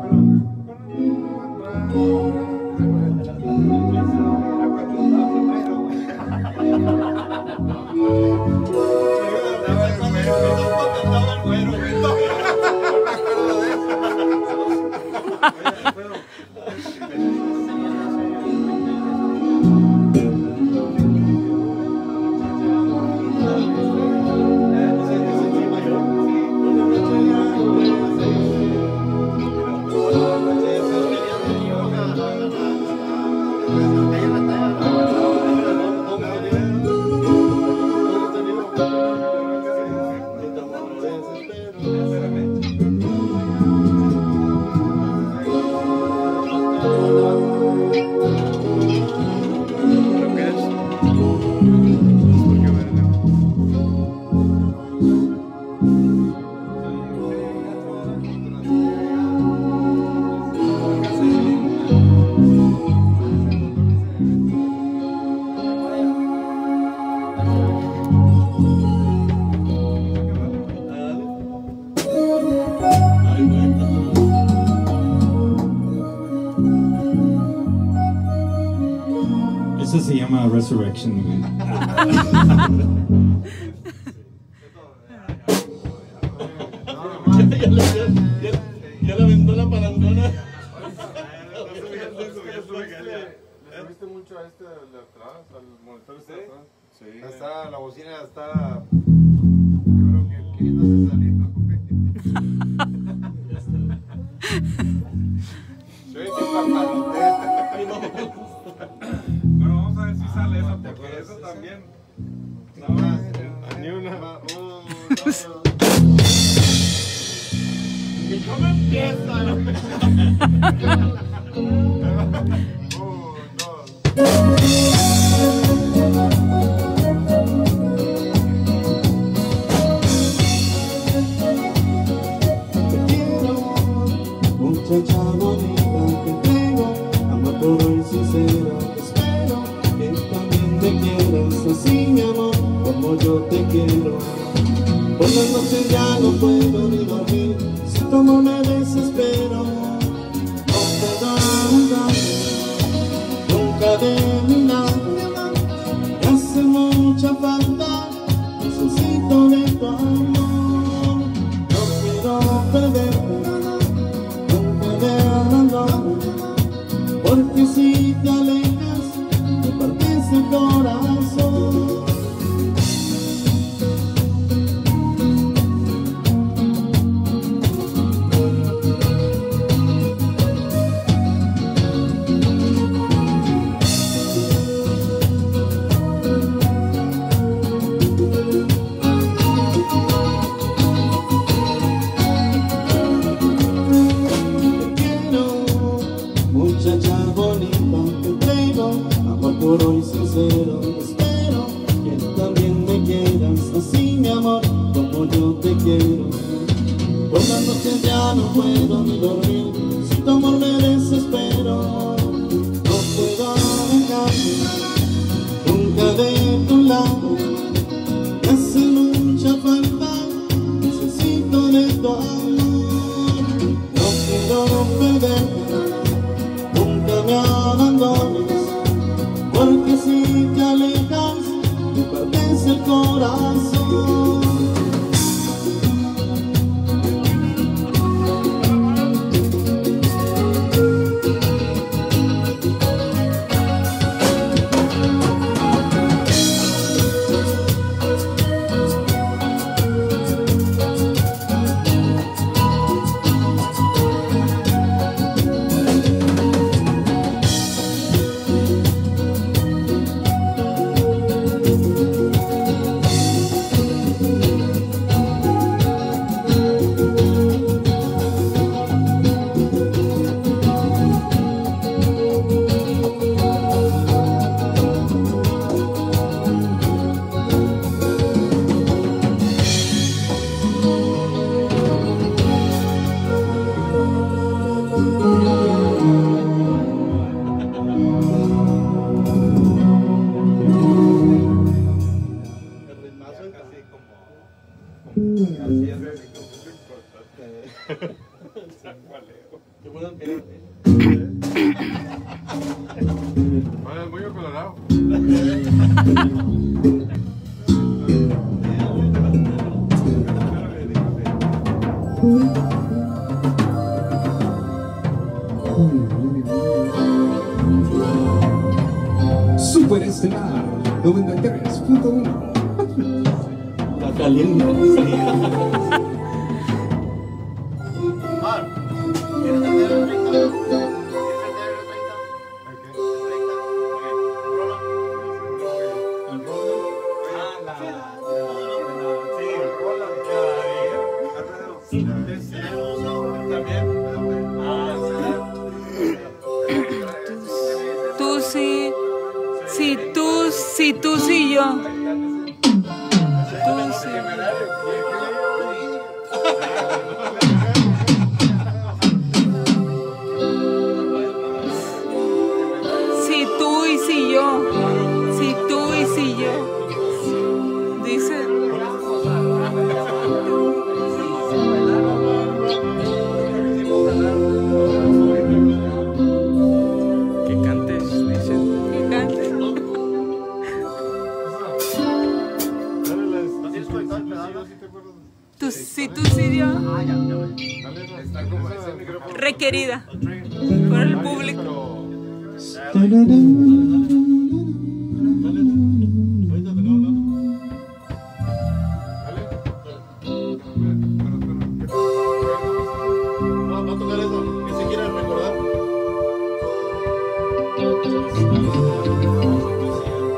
Eso se llama Resurrection, güey. Ya le aventó la parangona. ¿Le subiste mucho a este de atrás? ¿Al monitor este de atrás? Sí. Está, la bocina está. Yo creo que queriéndose salir, ¿no? sale eso, porque eso también. No, Ni una. Y cómo empieza. Muchacha bonita que tengo, amor puro y sincero, espero que también me quieras así, mi amor, como yo te quiero. Por las noches ya no puedo ni dormir, si como me desespero, no puedo andar nunca de mi lado, me hace mucha falta, necesito de tu amor, no quiero perderte. Porque si te alejas, me partes el corazón. Muchacha bonita, te entrego amor puro y sincero. Espero que también me quieras así, mi amor, como yo te quiero. Por las noches ya no puedo ni dormir, si tu amor me desespero. No puedo alejarme nunca de tu lado, me hace mucha falta, necesito de tu amor. No quiero perderte, me abandones, porque si te alejas, me partes el corazón. Vaya, el moño colorado. Superestelar 93.1. La caliente. ¿Quieres hacer el 30? ¿Quieres hacer el 30? Tú sí, tú sí yo. Tú sí. Si tú y si yo, si tú y si yo, dice. Que cantes, dicen. Que cantes. Tú sí yo. Requerida por el público. Va a tocar eso, que se quiera recordar.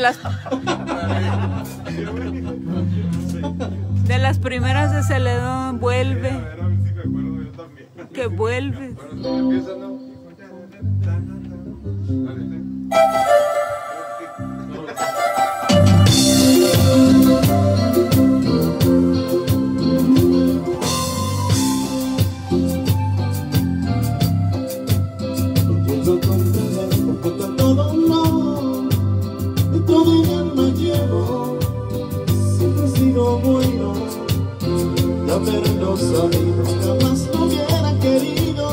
De las primeras de Celedón, vuelve. A ver si me acuerdo yo también. Que vuelve. Bueno, empieza, ¿no? Dale. Bueno, ya ver los amigos jamás lo hubieran querido.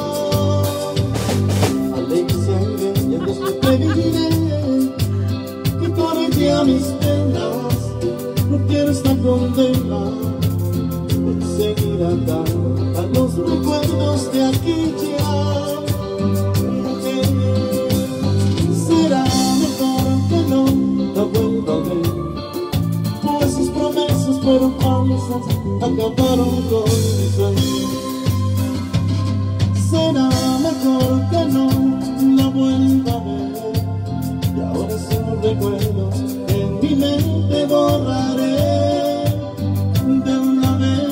Alegría y a Dios le pediré que corrige a mis penas. No quiero esta condena de seguir andando a los recuerdos de aquella mujer. Será mejor que no la vuelva a ver, pues sus promesas fueron falsas, acabaron con mi sueño. Será mejor que no la vuelva a ver, y ahora sus recuerdos en mi mente borraré de una vez.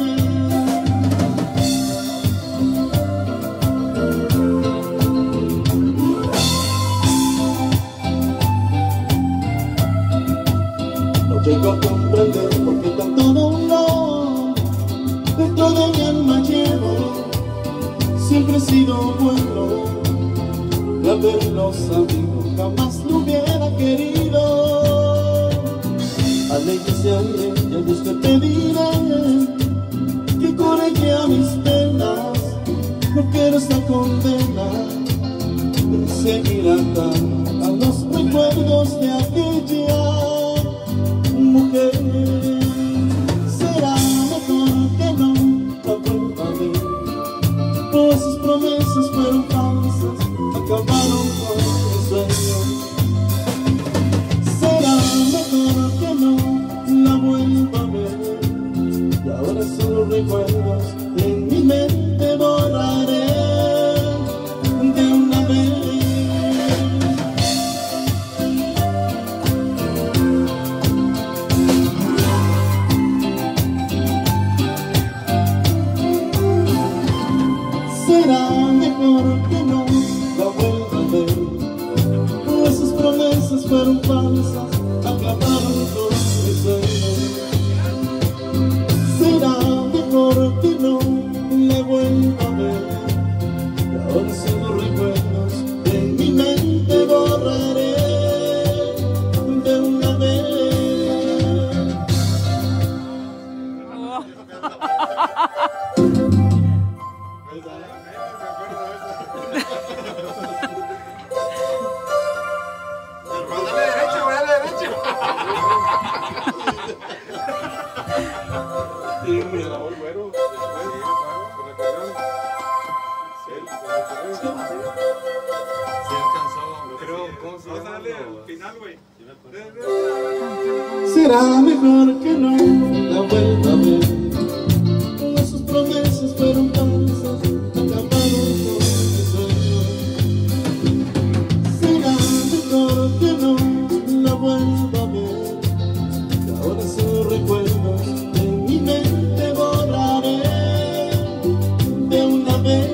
No llego a comprender por qué tanto dolor dentro de mi alma llevo. Siempre he sido bueno, de haberlos amigos jamás lo hubiera querido. Alegre sea y a Dios te pediré que corrige a mis penas. No quiero esta condena de seguir atando a los recuerdos de aquella mujer. Será mejor que no la vuelva a ver, pues sus promesas fueron falsas, acabaron con mi sueño. Será mejor que no la vuelva a ver, y ahora sus recuerdos en mi mente borraré de una vez. Será mejor que no la vuelva a ver, pues sus promesas fueron falsas, acabaron con mi sueño. Será mejor que no la vuelva a ver, y ahora sus recuerdos en mi mente borraré de una vez. Será mejor que no la vuelva a ver, pues sus promesas fueron falsas, acabaron con mi sueño. Será mejor que no la vuelva a ver, y ahora sus recuerdos en mi mente borraré de una vez.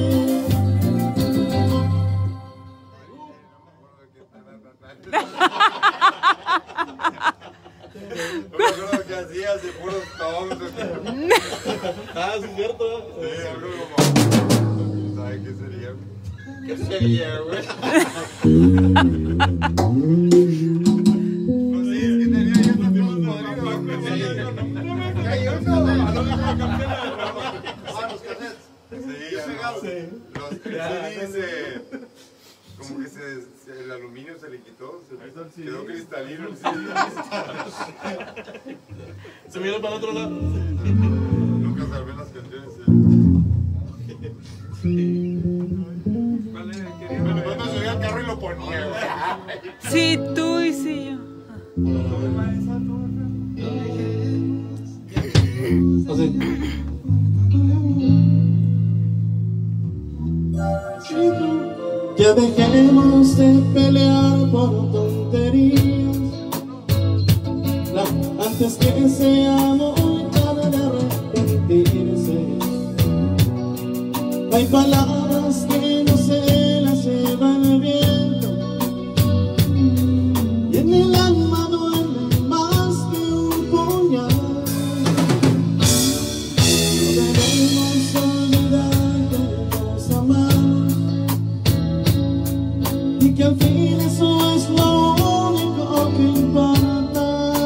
No me acuerdo que hacías de puros tontos. Ah, sí, es cierto. Sí, algo como... ¿Sabes qué sería? ¿Qué sería, güey? No sé, es que tenía yo unos podridos. Hay uno. Los cassettes. Sí, los CDs como que el aluminio se le quitó, se quedó cristalino. Se mira para el otro lado. Nunca salvé las canciones. Bueno, yo me subía al carro y lo ponía. Sí, tú y sí yo. Ya dejemos de pelear por tonterías, antes que sea muy tarde de arrepentirse. Hay palabras que no se las lleva el viento, y en el alma duele más que un puñal. No debemos olvidar que nos amamos y que al fin eso es lo único que importa.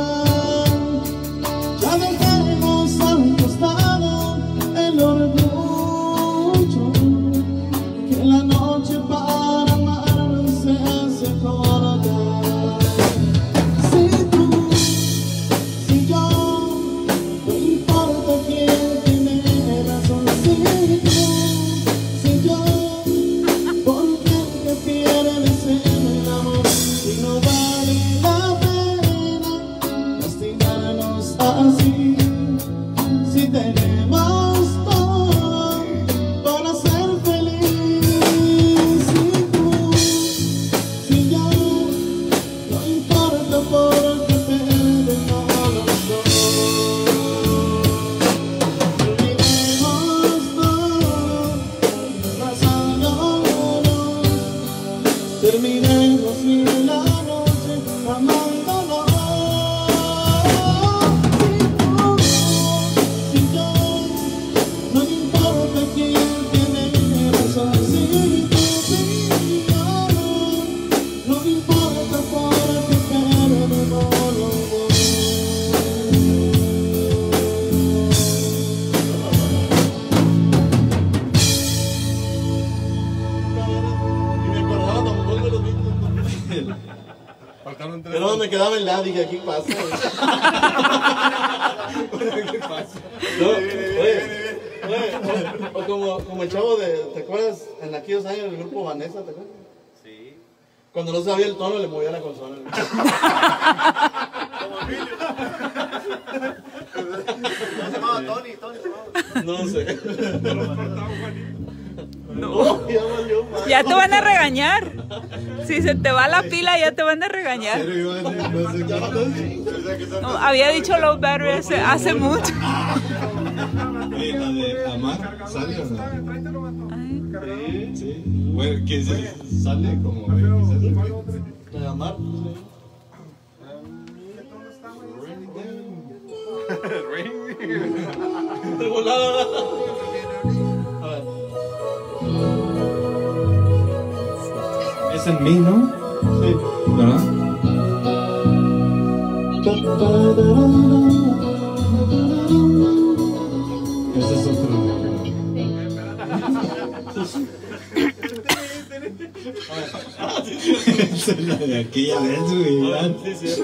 Ya dejemos a un costado el orgullo, que la noche para amar se hace corta. Si tú, si yo, no importa quién tiene razón. Si tú, si yo, ¿por qué prefieres el amor? Si no vale la pena lastimarnos así, si tenemos todo para ser feliz. Si tú, si yo, no importa porque perdemos los dos. Olvidemos todo, pasándonos, terminemos bien la noche amándonos. Si tú, si yo, no importa quién tiene razón. Si tú, si yo, no importa porque perdemos los dos. Y me acordaba tampoco de los mismos. Faltaron tres. Pero donde quedaba el lado, dije, ¿qué pasa? ¿Qué pasa? No, o como el chavo de, ¿te acuerdas? En aquellos años del grupo Vanessa, ¿te acuerdas? Sí. Cuando no sabía el tono le movía la consola. No se llamaba Tony se llamaba. No sé. No. Ya valió mal. Ya te van a regañar. Si se te va la pila, ya te van a regañar. Pero iba a decir, no sé qué. No, había dicho low battery hace mucho. Oye, la de Amar, ¿sale o no? Ay, Sí. Bueno, que sale como La de Amar, sí. De volada. A ver. Es en mí, ¿no? Sí. ¿Verdad? Ese es otro. Esa es la de aquella vez, güey. Sí, sí.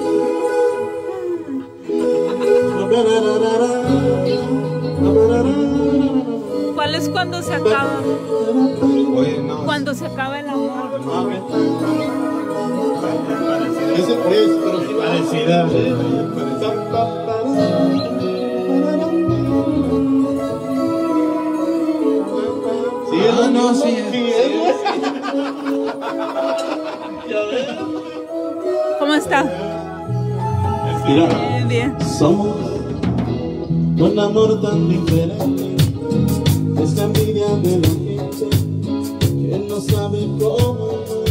¿cuál es cuando se acaba? Oye, no. Cuando se acaba el amor. Ese es, pero sí Parecida. Sí, Ah, no, sí. Ya ves. ¿Cómo está? Mira, Bien, bien. somos un amor tan diferente. Esta envidia de la gente que no sabe cómo amar.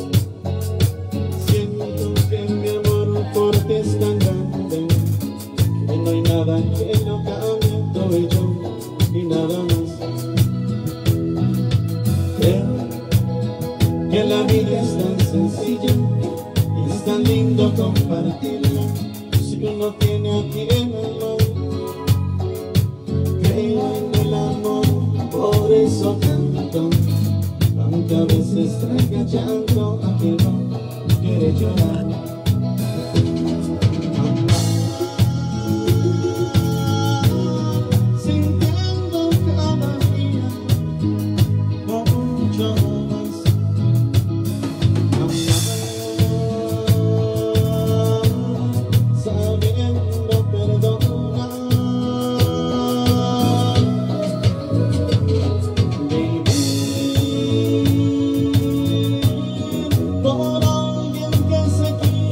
Siento que mi amor por ti es tan grande que no hay nada que no cambie, todo yo y nada más. Creo que la vida es tan sencilla y es tan lindo compartirla si uno tiene a quien amar. Creo en el amor, por eso canto, aunque a veces traiga llanto a que no quiere llorar. Sintiendo cada día mucho más. Sabiendo perdonar. Vivir por alguien que se quiere.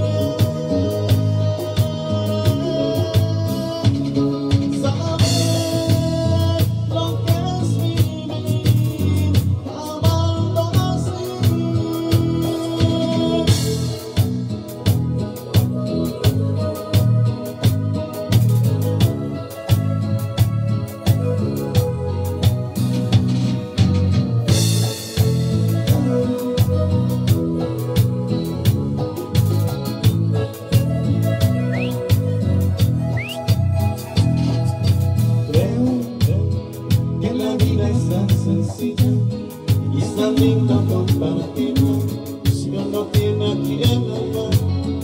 sencilla y es tan lindo compartirla si uno tiene a quien amar.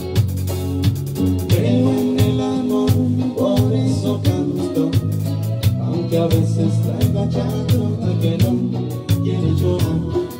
Creo en el amor, por eso canto, aunque a veces traiga llanto a que no quiere llorar.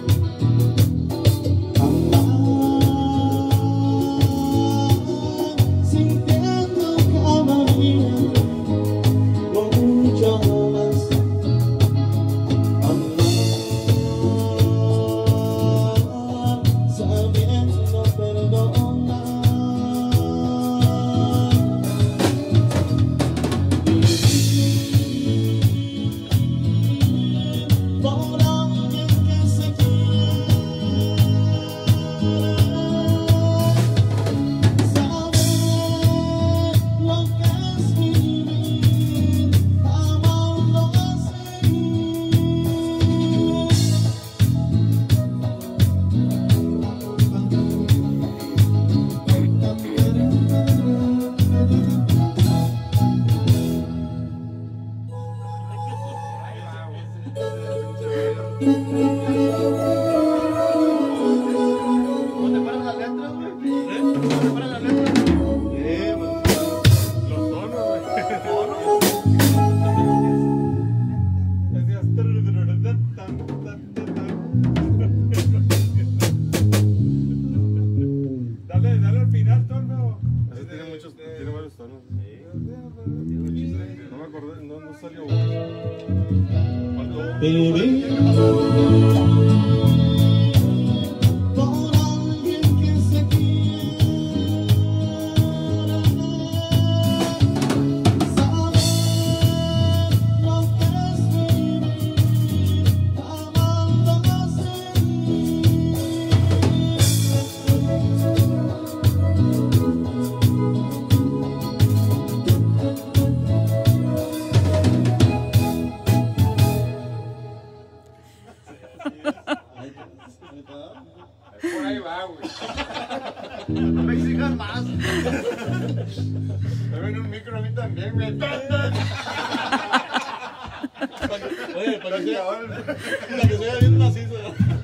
Por ahí va, güey. No me exijan más. Me ven un micro a mí también, güey. Oye, para que sea bien macizo.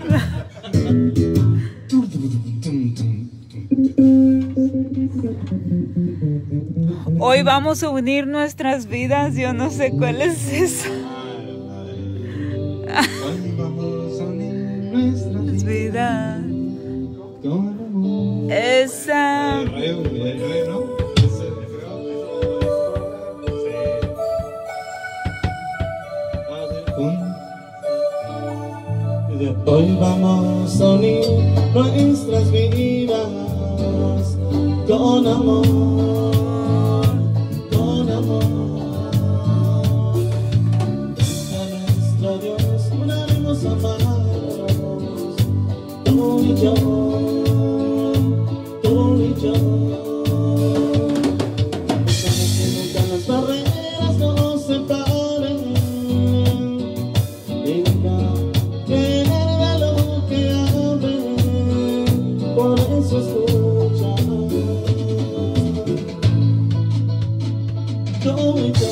Hoy vamos a unir nuestras vidas. Yo no sé cuál es eso. Hoy vamos a unir nuestras Vidas. con amor. Esa. El rey, ¿no? Hoy vamos a unir nuestras vidas con amor, con amor. A nuestro Dios uniremos amados, tú y yo, tú y yo. Para que nunca las barreras nos separen y nunca escucha, tú y yo,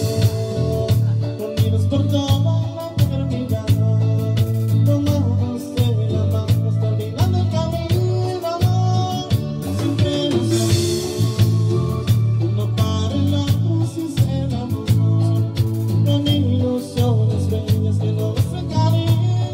unidos por toda la eternidad, tomados de la mano hasta el final del camino, siempre los dos, uno para el otro sin ser amor, con ilusiones bellas que no se cariño.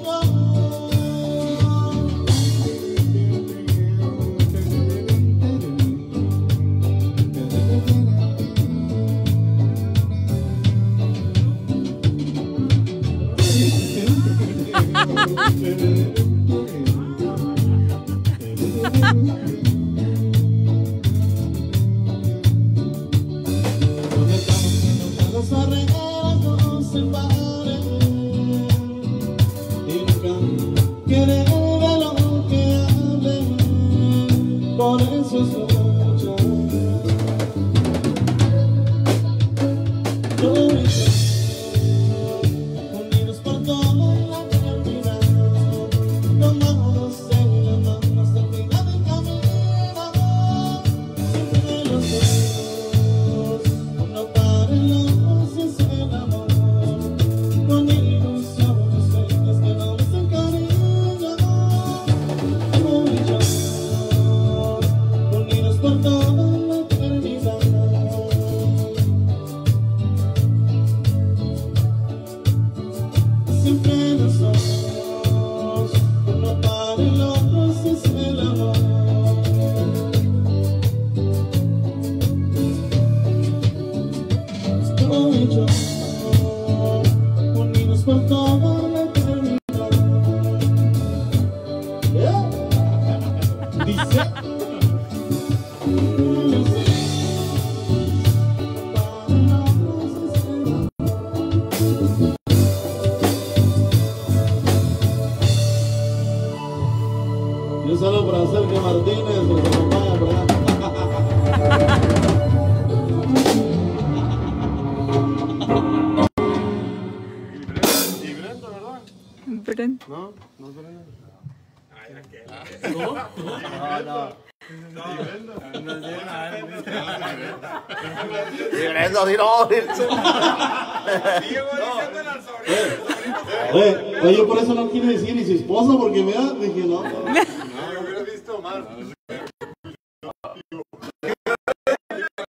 Las barreras nos separen y nunca quieren de lo que hablen, por eso es lucha. Tú y yo, unidos por toda la eternidad, tomados de la mano hasta el final del camino, siempre los dos, uno para el otro sin ser amor, con ilusiones por toda la eternidad. Dice. Y un saludo para Sergio Martínez, que nos acompaña por acá. Y Brenda, ¿verdad? Brenda. No, no es Brenda. ¿No? Oye, yo por eso no quiero decir ni su esposa porque me da, dije no.